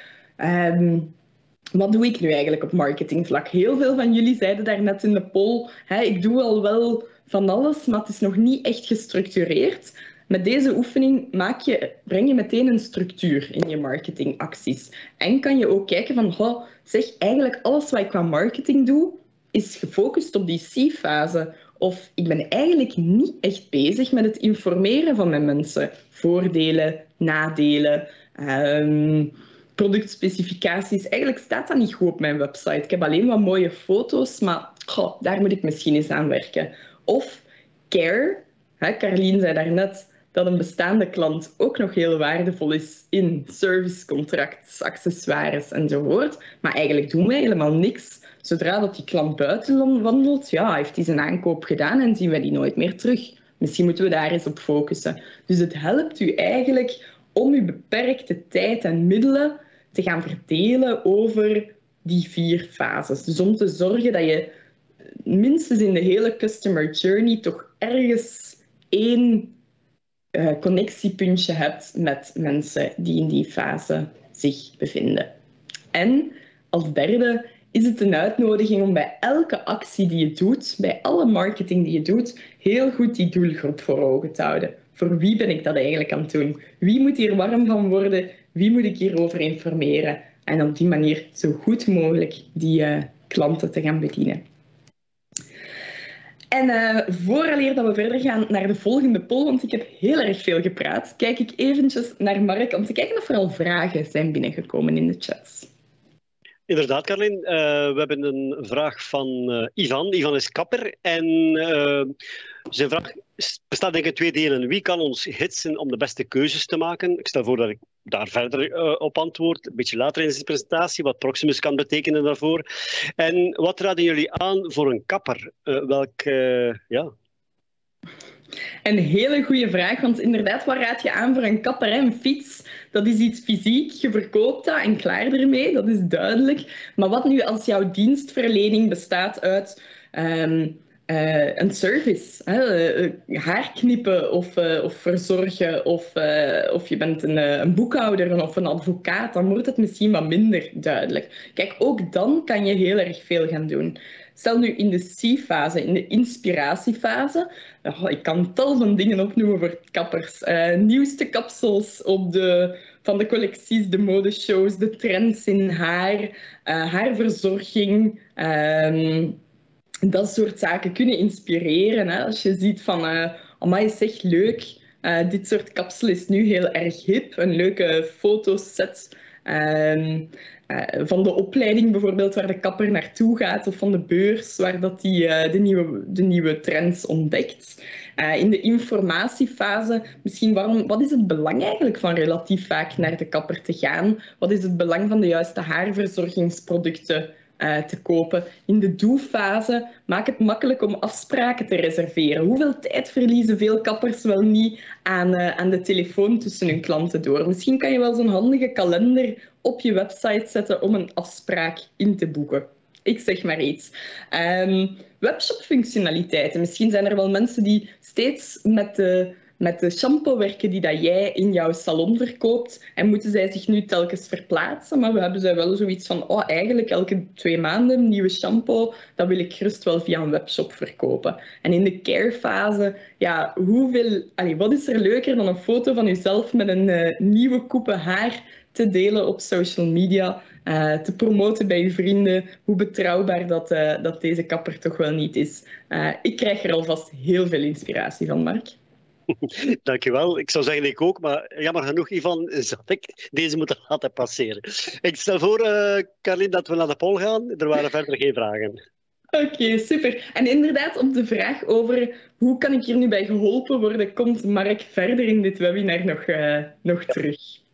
wat doe ik nu eigenlijk op marketingvlak. Heel veel van jullie zeiden daarnet in de poll, ik doe al wel van alles, maar het is nog niet echt gestructureerd. Met deze oefening breng je meteen een structuur in je marketingacties. En kan je ook kijken van, eigenlijk alles wat ik qua marketing doe, is gefocust op die C-fase. Of ik ben eigenlijk niet echt bezig met het informeren van mijn mensen. Voordelen, nadelen, productspecificaties. Eigenlijk staat dat niet goed op mijn website. Ik heb alleen wat mooie foto's, maar daar moet ik misschien eens aan werken. Of care. Carlien zei daarnet dat een bestaande klant ook nog heel waardevol is in servicecontracts, accessoires enzovoort. Maar eigenlijk doen wij helemaal niks. Zodra dat die klant buiten wandelt, heeft hij zijn aankoop gedaan en zien we die nooit meer terug. Misschien moeten we daar eens op focussen. Dus het helpt u eigenlijk om uw beperkte tijd en middelen te gaan verdelen over die 4 fases. Dus om te zorgen dat je minstens in de hele customer journey toch ergens 1 connectiepuntje hebt met mensen die in die fase zich bevinden. En als derde is het een uitnodiging om bij elke actie die je doet, bij alle marketing die je doet, heel goed die doelgroep voor ogen te houden. Voor wie ben ik dat eigenlijk aan het doen? Wie moet hier warm van worden? Wie moet ik hierover informeren? En op die manier zo goed mogelijk die klanten te gaan bedienen. En vooraleer dat we verder gaan naar de volgende poll, want ik heb heel erg veel gepraat, kijk ik eventjes naar Mark om te kijken of er al vragen zijn binnengekomen in de chats. Inderdaad, Carlien. We hebben een vraag van Ivan. Ivan is kapper. En zijn vraag bestaat denk ik in 2 delen. Wie kan ons gidsen om de beste keuzes te maken? Ik stel voor dat ik daar verder op antwoord. Een beetje later in deze presentatie. Wat Proximus kan betekenen daarvoor. En wat raden jullie aan voor een kapper? Een hele goede vraag, want inderdaad, wat raad je aan voor een kapper? Een fiets, dat is iets fysiek, je verkoopt dat en klaar ermee, dat is duidelijk. Maar wat nu als jouw dienstverlening bestaat uit een service. Hè? Haar knippen of verzorgen of je bent een boekhouder of een advocaat, dan wordt het misschien wat minder duidelijk. Kijk, ook dan kan je heel erg veel gaan doen. Stel nu in de C-fase, in de inspiratiefase, ik kan tal van dingen opnoemen voor kappers. Nieuwste kapsels van de collecties, de modeshows, de trends in haar, haarverzorging. Dat soort zaken kunnen inspireren. Hè? Als je ziet van, amai, is echt leuk. Dit soort kapsel is nu heel erg hip. Een leuke fotoset van de opleiding bijvoorbeeld, waar de kapper naartoe gaat, of van de beurs, waar dat die de nieuwe trends ontdekt. In de informatiefase, misschien wat is het belang eigenlijk van relatief vaak naar de kapper te gaan? Wat is het belang van de juiste haarverzorgingsproducten te kopen? In de doe-fase, maak het makkelijk om afspraken te reserveren. Hoeveel tijd verliezen veel kappers wel niet aan de telefoon tussen hun klanten door? Misschien kan je wel zo'n handige kalender op je website zetten om een afspraak in te boeken. Ik zeg maar iets. Webshop-functionaliteiten. Misschien zijn er wel mensen die steeds met de shampoo werken die dat jij in jouw salon verkoopt. En moeten zij zich nu telkens verplaatsen. Maar we hebben zij wel zoiets van, eigenlijk elke 2 maanden een nieuwe shampoo. Dat wil ik gerust wel via een webshop verkopen. En in de care-fase, ja, wat is er leuker dan een foto van jezelf met een nieuwe koepel haar te delen op social media, te promoten bij je vrienden, hoe betrouwbaar dat deze kapper toch wel niet is. Ik krijg er alvast heel veel inspiratie van, Mark. Dankjewel. Ik zou zeggen ik ook, maar jammer genoeg, Ivan, zou ik deze moeten laten passeren. Ik stel voor, Carlien, dat we naar de poll gaan. Er waren verder geen vragen. Oké, super. En inderdaad, op de vraag over hoe kan ik hier nu bij geholpen worden, komt Mark verder in dit webinar nog terug.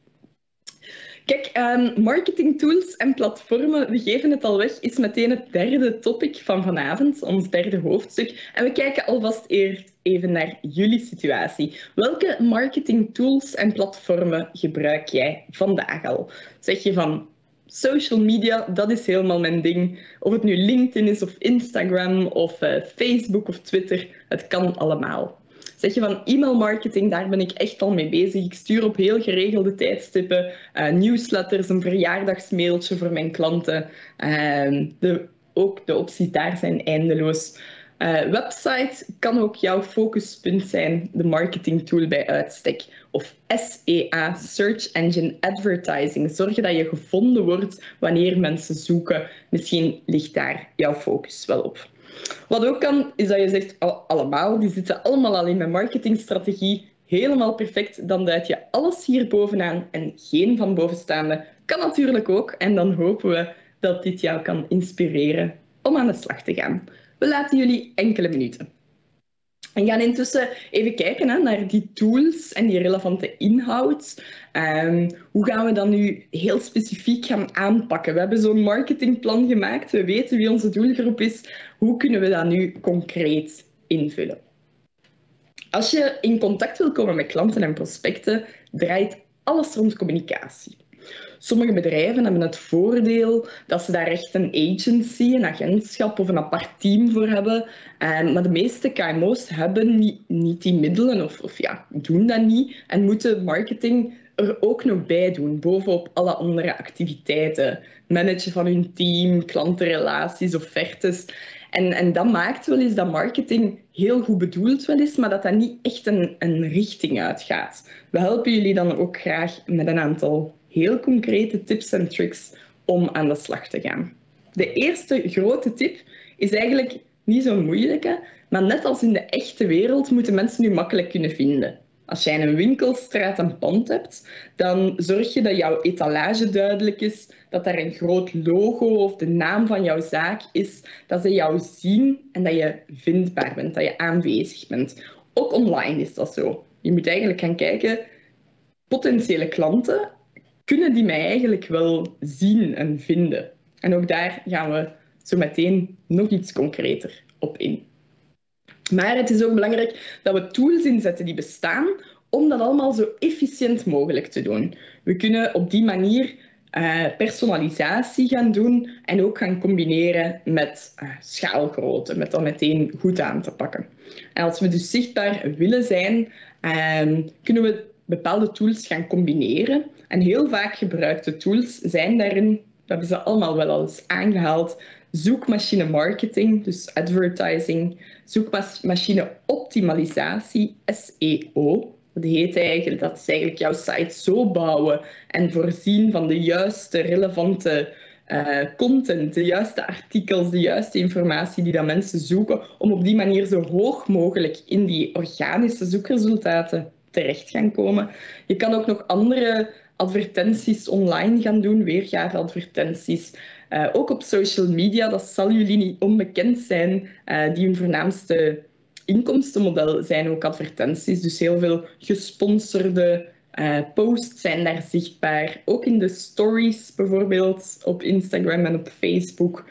Kijk, marketingtools en platformen, we geven het al weg, is meteen het derde topic van vanavond, ons derde hoofdstuk. En we kijken alvast eerst even naar jullie situatie. Welke marketingtools en platformen gebruik jij vandaag al? Zeg je van social media, dat is helemaal mijn ding. Of het nu LinkedIn is of Instagram of Facebook of Twitter, het kan allemaal. Zeg je van e-mailmarketing, daar ben ik echt al mee bezig. Ik stuur op heel geregelde tijdstippen newsletters, een verjaardagsmailtje voor mijn klanten. Ook de opties daar zijn eindeloos. Website kan ook jouw focuspunt zijn, de marketingtool bij uitstek. Of SEA, Search Engine Advertising. Zorgen dat je gevonden wordt wanneer mensen zoeken. Misschien ligt daar jouw focus wel op. Wat ook kan, is dat je zegt, allemaal, die zitten allemaal al in mijn marketingstrategie. Helemaal perfect, dan duid je alles hier bovenaan en geen van bovenstaande. Kan natuurlijk ook. En dan hopen we dat dit jou kan inspireren om aan de slag te gaan. We laten jullie enkele minuten. En gaan intussen even kijken naar die tools en die relevante inhoud. Hoe gaan we dat nu heel specifiek gaan aanpakken? We hebben zo'n marketingplan gemaakt. We weten wie onze doelgroep is. Hoe kunnen we dat nu concreet invullen? Als je in contact wil komen met klanten en prospecten, draait alles rond communicatie. Sommige bedrijven hebben het voordeel dat ze daar echt een agency, een agentschap of een apart team voor hebben. Maar de meeste KMO's hebben niet die middelen of doen dat niet en moeten marketing er ook nog bij doen, bovenop alle andere activiteiten. Managen van hun team, klantenrelaties, offertes. En dat maakt wel eens dat marketing heel goed bedoeld wel is, maar dat niet echt een richting uitgaat. We helpen jullie dan ook graag met een aantal heel concrete tips en tricks om aan de slag te gaan. De eerste grote tip is eigenlijk niet zo moeilijke, maar net als in de echte wereld moeten mensen u makkelijk kunnen vinden. Als jij een winkelstraat en pand hebt, dan zorg je dat jouw etalage duidelijk is, dat er een groot logo of de naam van jouw zaak is, dat ze jou zien en dat je vindbaar bent, dat je aanwezig bent. Ook online is dat zo. Je moet eigenlijk gaan kijken, potentiële klanten, kunnen die mij eigenlijk wel zien en vinden? En ook daar gaan we zo meteen nog iets concreter op in. Maar het is ook belangrijk dat we tools inzetten die bestaan om dat allemaal zo efficiënt mogelijk te doen. We kunnen op die manier personalisatie gaan doen en ook gaan combineren met schaalgrootte, met dat meteen goed aan te pakken. En als we dus zichtbaar willen zijn, kunnen we bepaalde tools gaan combineren. En heel vaak gebruikte tools zijn daarin, we hebben ze allemaal wel al eens aangehaald, zoekmachine marketing, dus advertising, zoekmachine optimalisatie, SEO. Dat is eigenlijk jouw site zo bouwen en voorzien van de juiste relevante content, de juiste artikels, de juiste informatie die dat mensen zoeken, om op die manier zo hoog mogelijk in die organische zoekresultaten terecht gaan komen. Je kan ook nog andere advertenties online gaan doen, weergave advertenties. Ook op social media, dat zal jullie niet onbekend zijn, die hun voornaamste inkomstenmodel zijn ook advertenties. Dus heel veel gesponsorde posts zijn daar zichtbaar. Ook in de stories bijvoorbeeld op Instagram en op Facebook.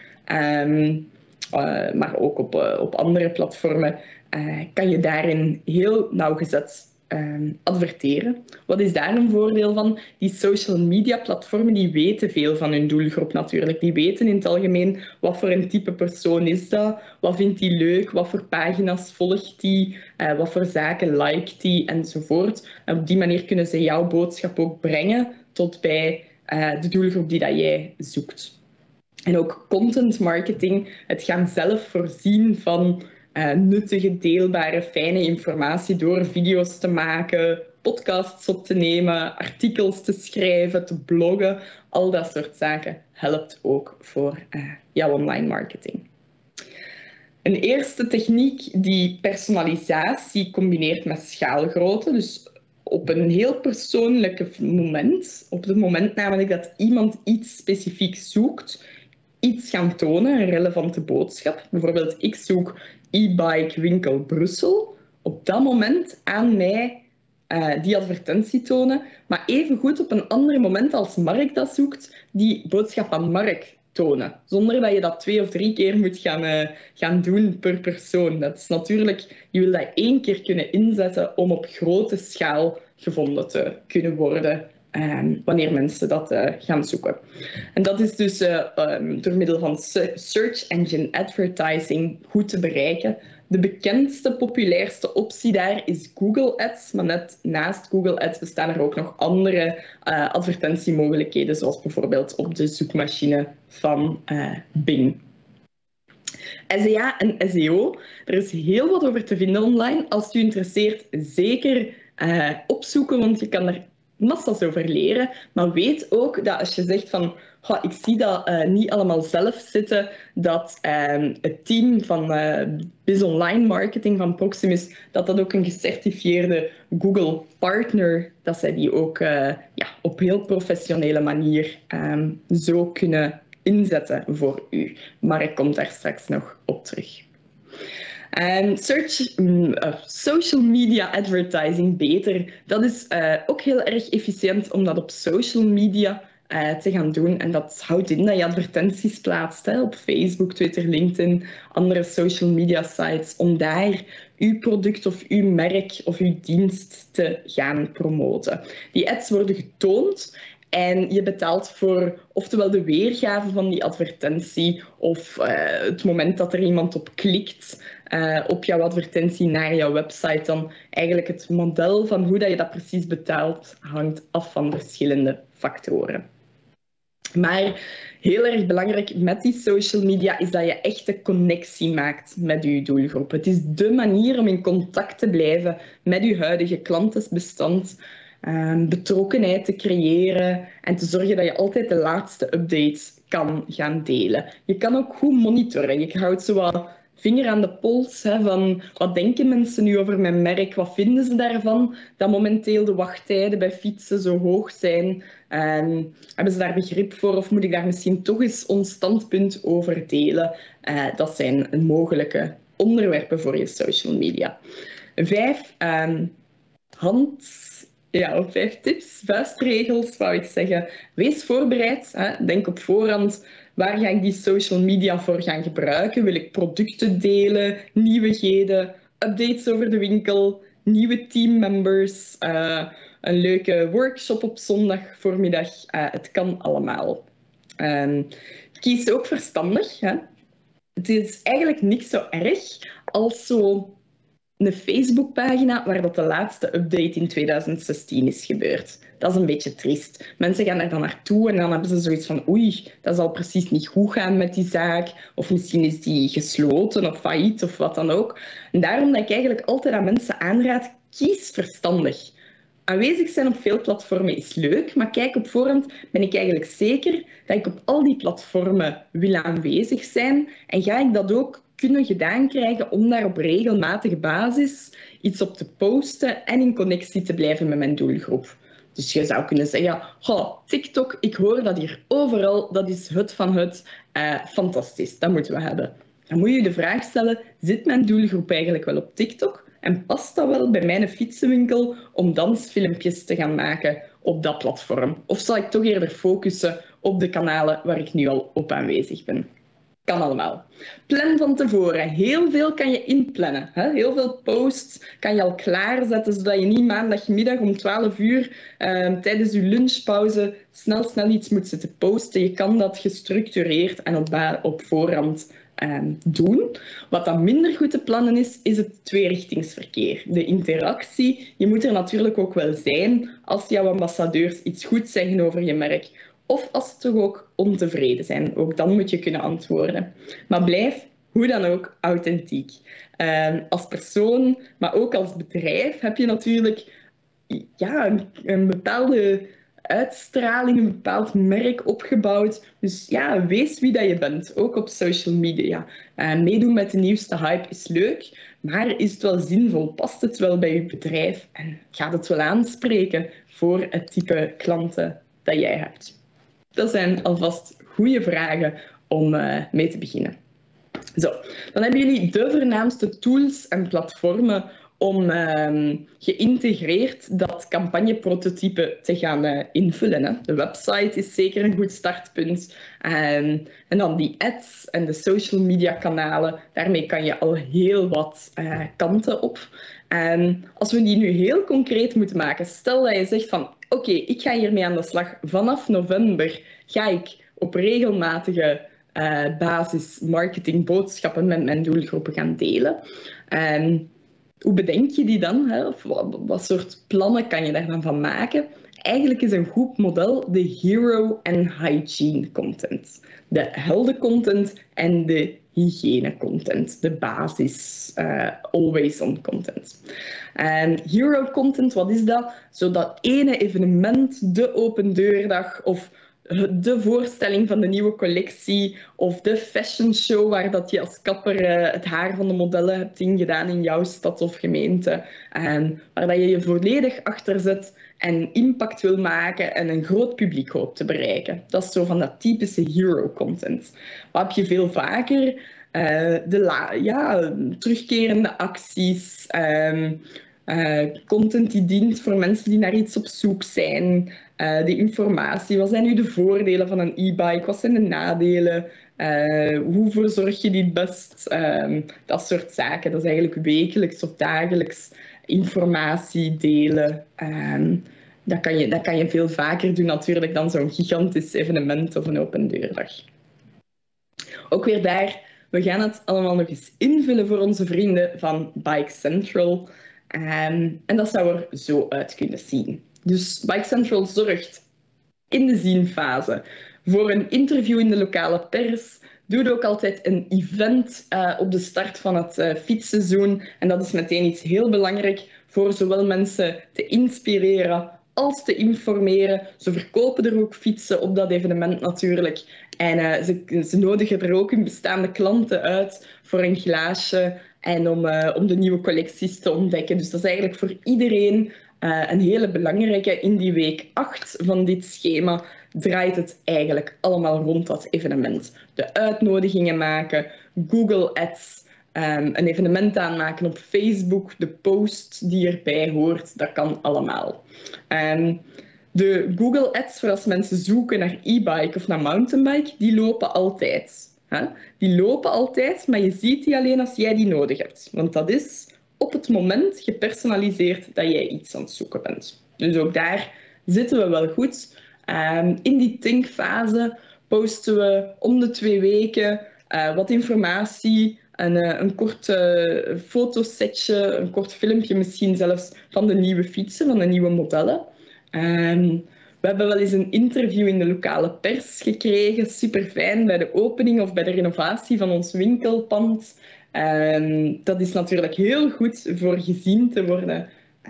Maar ook op andere platformen kan je daarin heel nauwgezet adverteren. Wat is daar een voordeel van? Die social media platformen die weten veel van hun doelgroep natuurlijk. Die weten in het algemeen wat voor een type persoon is dat, wat vindt die leuk, wat voor pagina's volgt die, wat voor zaken liked die enzovoort. En op die manier kunnen ze jouw boodschap ook brengen tot bij de doelgroep die dat jij zoekt. En ook content marketing, het gaan zelf voorzien van nuttige, deelbare, fijne informatie door video's te maken, podcasts op te nemen, artikels te schrijven, te bloggen. Al dat soort zaken helpt ook voor jouw online marketing. Een eerste techniek die personalisatie combineert met schaalgrootte, dus op een heel persoonlijk moment, op het moment namelijk dat iemand iets specifiek zoekt, iets gaan tonen, een relevante boodschap. Bijvoorbeeld, ik zoek e-bike winkel Brussel. Op dat moment aan mij die advertentie tonen, maar evengoed op een ander moment als Mark dat zoekt, die boodschap aan Mark tonen. Zonder dat je dat 2 of 3 keer moet gaan doen per persoon. Dat is natuurlijk, je wil dat 1 keer kunnen inzetten om op grote schaal gevonden te kunnen worden wanneer mensen dat gaan zoeken. En dat is dus door middel van search engine advertising goed te bereiken. De bekendste, populairste optie daar is Google Ads, maar net naast Google Ads bestaan er ook nog andere advertentiemogelijkheden, zoals bijvoorbeeld op de zoekmachine van Bing. SEA en SEO, er is heel wat over te vinden online. Als het u interesseert, zeker opzoeken, want je kan er massa's over leren. Maar weet ook dat als je zegt van ik zie dat niet allemaal zelf zitten, dat het team van Biz Online Marketing van Proximus, dat ook een gecertificeerde Google Partner, dat zij die ook op heel professionele manier zo kunnen inzetten voor u. Maar ik kom daar straks nog op terug. Social media advertising beter, dat is ook heel erg efficiënt om dat op social media te gaan doen. En dat houdt in dat je advertenties plaatst op Facebook, Twitter, LinkedIn, andere social media sites, om daar uw product of uw merk of uw dienst te gaan promoten. Die ads worden getoond en je betaalt voor oftewel de weergave van die advertentie of het moment dat er iemand op klikt op jouw advertentie naar jouw website. Dan eigenlijk het model van hoe dat je dat precies betaalt hangt af van verschillende factoren. Maar heel erg belangrijk met die social media is dat je echt een connectie maakt met je doelgroep. Het is dé manier om in contact te blijven met je huidige klantenbestand, betrokkenheid te creëren en te zorgen dat je altijd de laatste updates kan gaan delen. Je kan ook goed monitoren. Je houdt zo wat vinger aan de pols van wat denken mensen nu over mijn merk, wat vinden ze daarvan, dat momenteel de wachttijden bij fietsen zo hoog zijn. Hebben ze daar begrip voor of moet ik daar misschien toch eens ons standpunt over delen? Dat zijn mogelijke onderwerpen voor je social media. 5 tips, vuistregels, wou ik zeggen. Wees voorbereid. Denk op voorhand, waar ga ik die social media voor gaan gebruiken? Wil ik producten delen, nieuwigheden, updates over de winkel, nieuwe teammembers, een leuke workshop op zondag voormiddag. Het kan allemaal. Kies ook verstandig. Hè? Het is eigenlijk niks zo erg als zo een Facebookpagina waar dat de laatste update in 2016 is gebeurd. Dat is een beetje triest. Mensen gaan er dan naartoe en dan hebben ze zoiets van oei, dat zal precies niet goed gaan met die zaak. Of misschien is die gesloten of failliet of wat dan ook. En daarom dat ik eigenlijk altijd aan mensen aanraad, kies verstandig. Aanwezig zijn op veel platformen is leuk, maar kijk op voorhand, ben ik eigenlijk zeker dat ik op al die platformen wil aanwezig zijn en ga ik dat ook kunnen gedaan krijgen om daar op regelmatige basis iets op te posten en in connectie te blijven met mijn doelgroep. Dus je zou kunnen zeggen, TikTok, ik hoor dat hier overal, dat is het van het. Fantastisch, dat moeten we hebben. Dan moet je de vraag stellen, zit mijn doelgroep eigenlijk wel op TikTok? En past dat wel bij mijn fietsenwinkel om dansfilmpjes te gaan maken op dat platform? Of zal ik toch eerder focussen op de kanalen waar ik nu al op aanwezig ben? Kan allemaal. Plan van tevoren. Heel veel kan je inplannen. Hè? Heel veel posts kan je al klaarzetten, zodat je niet maandagmiddag om 12 uur tijdens je lunchpauze snel iets moet zitten posten. Je kan dat gestructureerd en op voorhand doen. Wat dan minder goed te plannen is het tweerichtingsverkeer. De interactie. Je moet er natuurlijk ook wel zijn als jouw ambassadeurs iets goeds zeggen over je merk. Of als ze toch ook ontevreden zijn. Ook dan moet je kunnen antwoorden. Maar blijf, hoe dan ook, authentiek. Als persoon, maar ook als bedrijf, heb je natuurlijk een bepaalde uitstraling, een bepaald merk opgebouwd. Dus ja, wees wie dat je bent, ook op social media. Meedoen met de nieuwste hype is leuk, maar is het wel zinvol? Past het wel bij je bedrijf? En gaat het wel aanspreken voor het type klanten dat jij hebt? Dat zijn alvast goede vragen om mee te beginnen. Zo, dan hebben jullie de voornaamste tools en platformen om geïntegreerd dat campagneprototype te gaan invullen. Hè. De website is zeker een goed startpunt. En dan die ads en de social media kanalen, daarmee kan je al heel wat kanten op. Als we die nu heel concreet moeten maken, stel dat je zegt van oké, ik ga hiermee aan de slag. Vanaf november ga ik op regelmatige basis marketingboodschappen met mijn doelgroepen gaan delen. Hoe bedenk je die dan? Hè? Of wat soort plannen kan je daar dan van maken? Eigenlijk is een goed model de hero en hygiene content. De heldencontent en de hygiëne content. De basis, always on content. Hero content, wat is dat? Zo dat ene evenement, de open deurdag of de voorstelling van de nieuwe collectie of de fashion show waar dat je als kapper het haar van de modellen hebt ingedaan in jouw stad of gemeente. Waar dat je je volledig achter zet en impact wil maken en een groot publiek hoopt te bereiken. Dat is zo van dat typische hero content. Wat heb je veel vaker? Terugkerende acties, content die dient voor mensen die naar iets op zoek zijn, de informatie. Wat zijn nu de voordelen van een e-bike? Wat zijn de nadelen? Hoe verzorg je die het best? Dat soort zaken. Dat is eigenlijk wekelijks of dagelijks informatie delen. Dat kan je veel vaker doen natuurlijk dan zo'n gigantisch evenement of een open deurdag. Ook weer daar, we gaan het allemaal nog eens invullen voor onze vrienden van Bike Central. En dat zou er zo uit kunnen zien. Dus Bike Central zorgt in de zienfase voor een interview in de lokale pers. Doet ook altijd een event op de start van het fietsseizoen. En dat is meteen iets heel belangrijk voor zowel mensen te inspireren als te informeren. Ze verkopen er ook fietsen op dat evenement natuurlijk. En ze nodigen er ook hun bestaande klanten uit voor een glaasje en om de nieuwe collecties te ontdekken. Dus dat is eigenlijk voor iedereen een hele belangrijke. In die week 8 van dit schema draait het eigenlijk allemaal rond dat evenement. De uitnodigingen maken, Google Ads, een evenement aanmaken op Facebook, de post die erbij hoort, dat kan allemaal. De Google Ads, voor als mensen zoeken naar e-bike of naar mountainbike, die lopen altijd. Die lopen altijd, maar je ziet die alleen als jij die nodig hebt. Want dat is op het moment gepersonaliseerd dat jij iets aan het zoeken bent. Dus ook daar zitten we wel goed. In die thinkfase posten we om de 2 weken wat informatie, een kort fotosetje, een kort filmpje misschien zelfs van de nieuwe fietsen, van de nieuwe modellen. We hebben wel eens een interview in de lokale pers gekregen, super fijn, bij de opening of bij de renovatie van ons winkelpand. Dat is natuurlijk heel goed voor gezien te worden.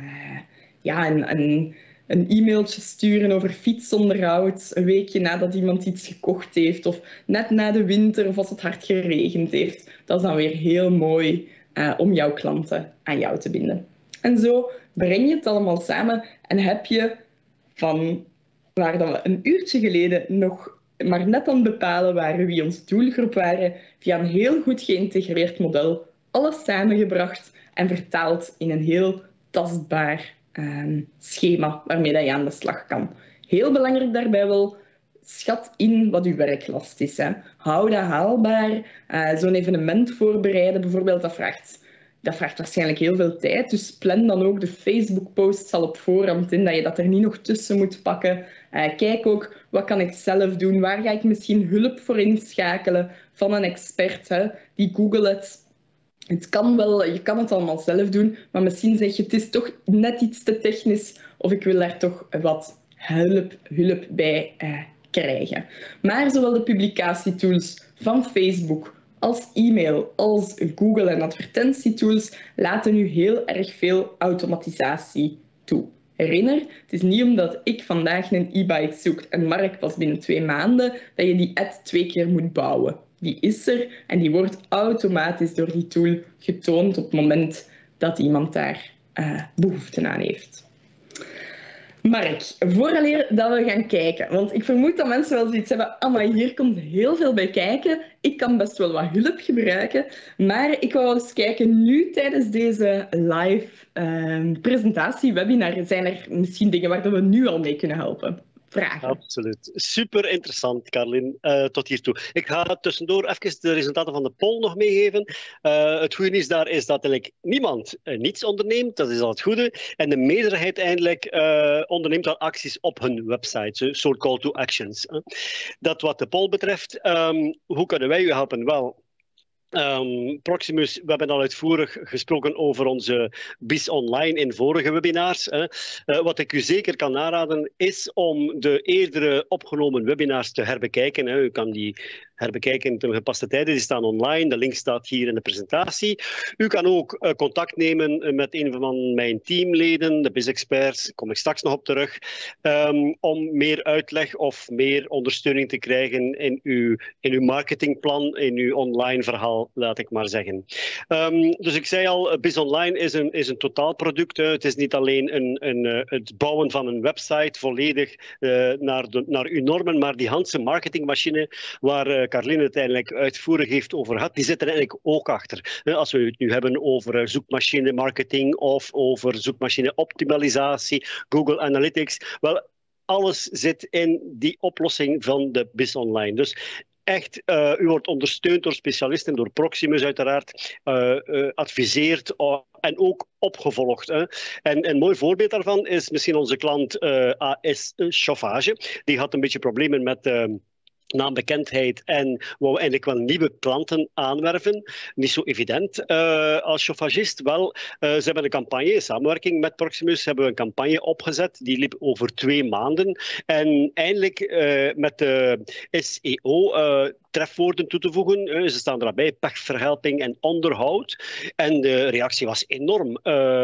Een e-mailtje sturen over fietsonderhoud een weekje nadat iemand iets gekocht heeft of net na de winter of als het hard geregend heeft. Dat is dan weer heel mooi om jouw klanten aan jou te binden. En zo breng je het allemaal samen en heb je van waar we een uurtje geleden nog maar net aan het bepalen waren wie onze doelgroep waren, via een heel goed geïntegreerd model alles samengebracht en vertaald in een heel tastbaar schema waarmee dat je aan de slag kan. Heel belangrijk daarbij wel, schat in wat uw werklast is. Hè. Hou dat haalbaar. Zo'n evenement voorbereiden bijvoorbeeld, dat vraagt waarschijnlijk heel veel tijd. Dus plan dan ook de Facebook-posts al op voorhand in, dat je dat er niet nog tussen moet pakken. Kijk ook, wat kan ik zelf doen? Waar ga ik misschien hulp voor inschakelen van een expert? Hè? Die Google het. Het kan wel, je kan het allemaal zelf doen, maar misschien zeg je het is toch net iets te technisch of ik wil daar toch wat hulp bij krijgen. Maar zowel de publicatietools van Facebook als e-mail, als Google en advertentietools laten nu heel erg veel automatisatie toe. Herinner, het is niet omdat ik vandaag een e-bike zoek en Mark pas binnen 2 maanden, dat je die ad 2 keer moet bouwen. Die is er en die wordt automatisch door die tool getoond op het moment dat iemand daar behoefte aan heeft. Mark, vooraleer dat we gaan kijken, want ik vermoed dat mensen wel zoiets hebben, maar hier komt heel veel bij kijken. Ik kan best wel wat hulp gebruiken, maar ik wou eens kijken, nu tijdens deze live presentatie, webinar, zijn er misschien dingen waar we nu al mee kunnen helpen? Vragen. Absoluut. Super interessant, Carlien, tot hiertoe. Ik ga tussendoor even de resultaten van de poll nog meegeven. Het goede nieuws daar is dat eigenlijk niemand niets onderneemt, dat is al het goede. En de meerderheid eindelijk onderneemt al acties op hun website, een soort call to actions. Dat wat de poll betreft, hoe kunnen wij u helpen? Wel, Proximus, we hebben al uitvoerig gesproken over onze BIS Online in vorige webinars. Wat ik u zeker kan aanraden is om de eerdere opgenomen webinars te herbekijken. U kan die herbekijken ten gepaste tijden, die staan online. De link staat hier in de presentatie. U kan ook contact nemen met een van mijn teamleden, de BIS-experts, daar kom ik straks nog op terug, om meer uitleg of meer ondersteuning te krijgen in uw marketingplan, in uw online verhaal, laat ik maar zeggen. Dus ik zei al, BIS Online is een totaalproduct. Het is niet alleen het bouwen van een website volledig naar uw normen, maar die Hanse marketingmachine, waar Carlien het eigenlijk uitvoerig heeft over gehad, die zit er eigenlijk ook achter. Als we het nu hebben over zoekmachine marketing of over zoekmachine optimalisatie, Google Analytics, wel, alles zit in die oplossing van de BIS Online. Dus echt, u wordt ondersteund door specialisten, door Proximus uiteraard, adviseert en ook opgevolgd. En een mooi voorbeeld daarvan is misschien onze klant AS Chauffage. Die had een beetje problemen met naambekendheid en wou eigenlijk wel nieuwe klanten aanwerven. Niet zo evident als chauffagist. Wel, ze hebben een campagne, in samenwerking met Proximus, hebben we een campagne opgezet. Die liep over 2 maanden. En eindelijk met de SEO trefwoorden toe te voegen. Ze staan daarbij, pechverhelping en onderhoud. En de reactie was enorm.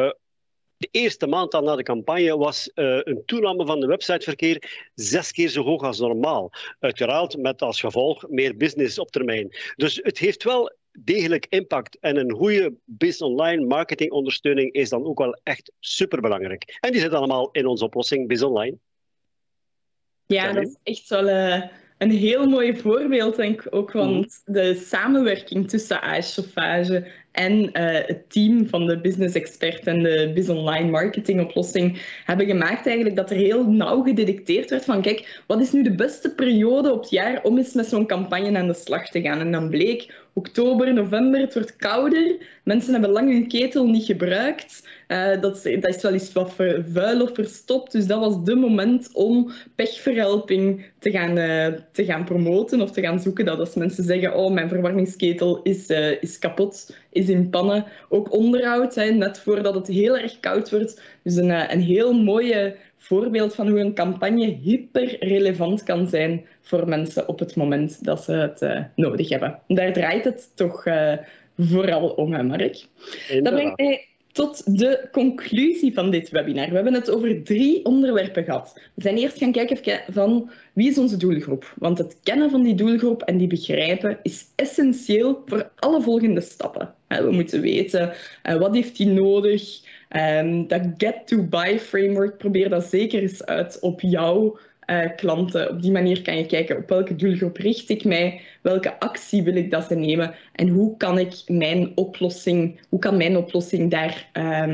De eerste maand al na de campagne was een toename van de websiteverkeer 6 keer zo hoog als normaal. Uiteraard met als gevolg meer business op termijn. Dus het heeft wel degelijk impact. En een goede BIS Online marketingondersteuning is dan ook wel echt superbelangrijk. En die zit allemaal in onze oplossing BIS Online. Ja, dat is echt wel een heel mooi voorbeeld, denk ik ook, want de samenwerking tussen AS Chauffage en het team van de business expert en de BIS Online marketingoplossing hebben gemaakt eigenlijk dat er heel nauw gedetecteerd werd van kijk, wat is nu de beste periode op het jaar om eens met zo'n campagne aan de slag te gaan? En dan bleek oktober, november, het wordt kouder, mensen hebben lang hun ketel niet gebruikt, Dat is wel eens wat vuil of verstopt. Dus dat was de moment om pechverhelping te gaan promoten of te gaan zoeken. Dat als mensen zeggen, oh, mijn verwarmingsketel is kapot, is in pannen. Ook onderhoud, net voordat het heel erg koud wordt. Dus een heel mooie voorbeeld van hoe een campagne hyper-relevant kan zijn voor mensen op het moment dat ze het nodig hebben. Daar draait het toch vooral om, hè, Mark. Dat brengt mij tot de conclusie van dit webinar. We hebben het over 3 onderwerpen gehad. We zijn eerst gaan kijken van wie is onze doelgroep. Want het kennen van die doelgroep en die begrijpen is essentieel voor alle volgende stappen. We moeten weten wat heeft die nodig. Dat get-to-buy framework, probeer dat zeker eens uit op jouw klanten. Op die manier kan je kijken op welke doelgroep richt ik mij, welke actie wil ik dat ze nemen en hoe kan mijn oplossing daar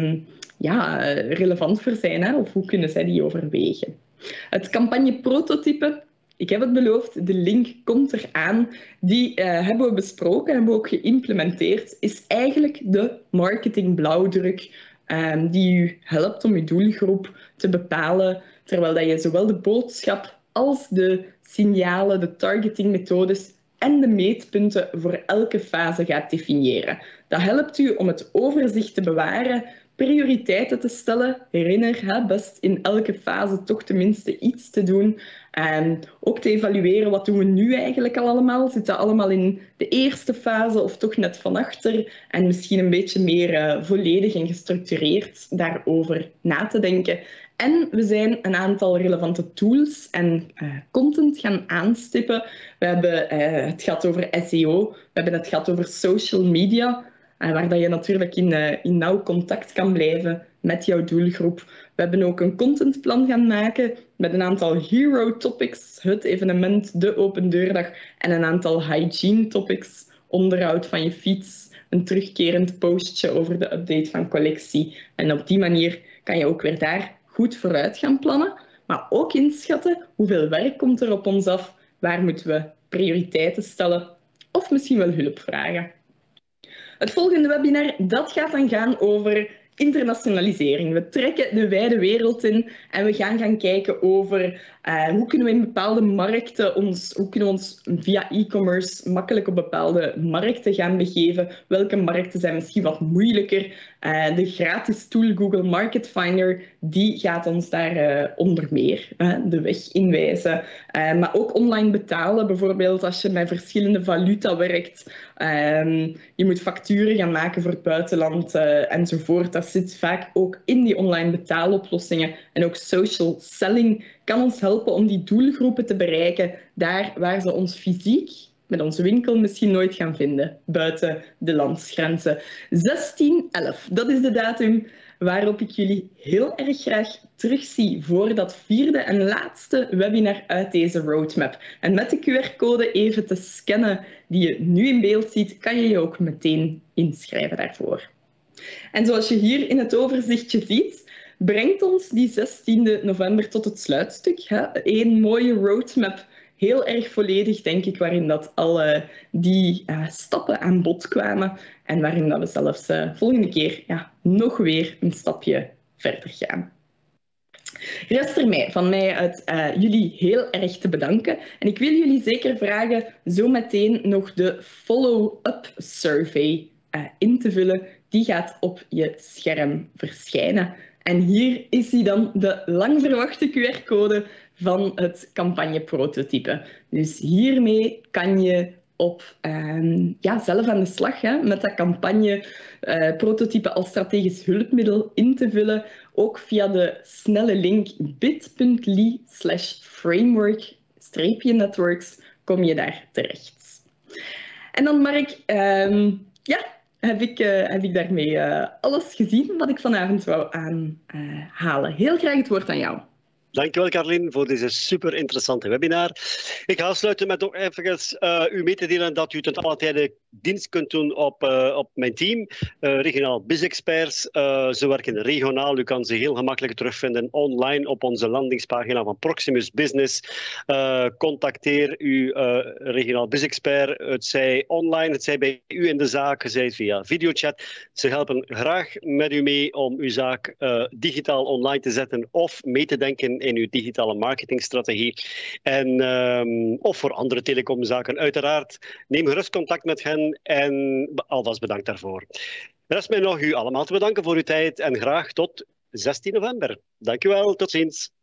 relevant voor zijn, hè? Of hoe kunnen zij die overwegen. Het campagneprototype, ik heb het beloofd, de link komt eraan. Die hebben we besproken, hebben we ook geïmplementeerd, is eigenlijk de marketingblauwdruk die u helpt om uw doelgroep te bepalen, terwijl dat je zowel de boodschap als de signalen, de targetingmethodes en de meetpunten voor elke fase gaat definiëren. Dat helpt u om het overzicht te bewaren, prioriteiten te stellen. Herinner, best in elke fase toch tenminste iets te doen. En ook te evalueren, wat doen we nu eigenlijk al allemaal? Zit dat allemaal in de eerste fase of toch net van achter? En misschien een beetje meer volledig en gestructureerd daarover na te denken. En we zijn een aantal relevante tools en content gaan aanstippen. We hebben het gehad over SEO, we hebben het gehad over social media, waar dat je natuurlijk in nauw contact kan blijven met jouw doelgroep. We hebben ook een contentplan gaan maken met een aantal hero topics, het evenement, de open deurdag en een aantal hygiene topics, onderhoud van je fiets, een terugkerend postje over de update van collectie. En op die manier kan je ook weer daar goed vooruit gaan plannen, maar ook inschatten hoeveel werk komt er op ons af, waar moeten we prioriteiten stellen of misschien wel hulp vragen. Het volgende webinar dat gaat dan gaan over internationalisering. We trekken de wijde wereld in en we gaan kijken over hoe kunnen we in bepaalde markten hoe kunnen we ons via e-commerce makkelijk op bepaalde markten gaan begeven. Welke markten zijn misschien wat moeilijker? De gratis tool Google Market Finder die gaat ons daar onder meer de weg inwijzen. Maar ook online betalen, bijvoorbeeld als je met verschillende valuta werkt. Je moet facturen gaan maken voor het buitenland enzovoort. Dat zit vaak ook in die online betaaloplossingen. En ook social selling kan ons helpen om die doelgroepen te bereiken, daar waar ze ons fysiek met onze winkel misschien nooit gaan vinden, buiten de landsgrenzen. 16/11, dat is de datum waarop ik jullie heel erg graag terugzie voor dat 4e en laatste webinar uit deze roadmap. En met de QR-code even te scannen die je nu in beeld ziet, kan je je ook meteen inschrijven daarvoor. En zoals je hier in het overzichtje ziet, brengt ons die 16e november tot het sluitstuk. Een mooie roadmap, heel erg volledig, denk ik, waarin dat alle die stappen aan bod kwamen en waarin dat we zelfs volgende keer nog weer een stapje verder gaan. Rest er van mij uit jullie heel erg te bedanken. En ik wil jullie zeker vragen zometeen nog de follow-up survey in te vullen. Die gaat op je scherm verschijnen. En hier is die dan, de lang verwachte QR-code van het campagneprototype. Dus hiermee kan je zelf aan de slag met dat campagneprototype als strategisch hulpmiddel in te vullen. Ook via de snelle link bit.ly/framework-networks kom je daar terecht. En dan Mark, heb ik daarmee alles gezien wat ik vanavond wou aanhalen. Heel graag het woord aan jou. Dankjewel, Carlien, voor deze super interessante webinar. Ik ga afsluiten met ook even u mee te delen dat u ten alle tijde dienst kunt doen op mijn team, Regionaal BizExperts. Ze werken regionaal. U kan ze heel gemakkelijk terugvinden online op onze landingspagina van Proximus Business. Contacteer uw Regionaal BizExpert. Het zij online, het zij bij u in de zaak, het zij via videochat. Ze helpen graag met u mee om uw zaak digitaal online te zetten of mee te denken in uw digitale marketingstrategie. Of voor andere telecomzaken. Uiteraard, neem gerust contact met hen en alvast bedankt daarvoor. Rest mij nog u allemaal te bedanken voor uw tijd en graag tot 16 november. Dank u wel, tot ziens.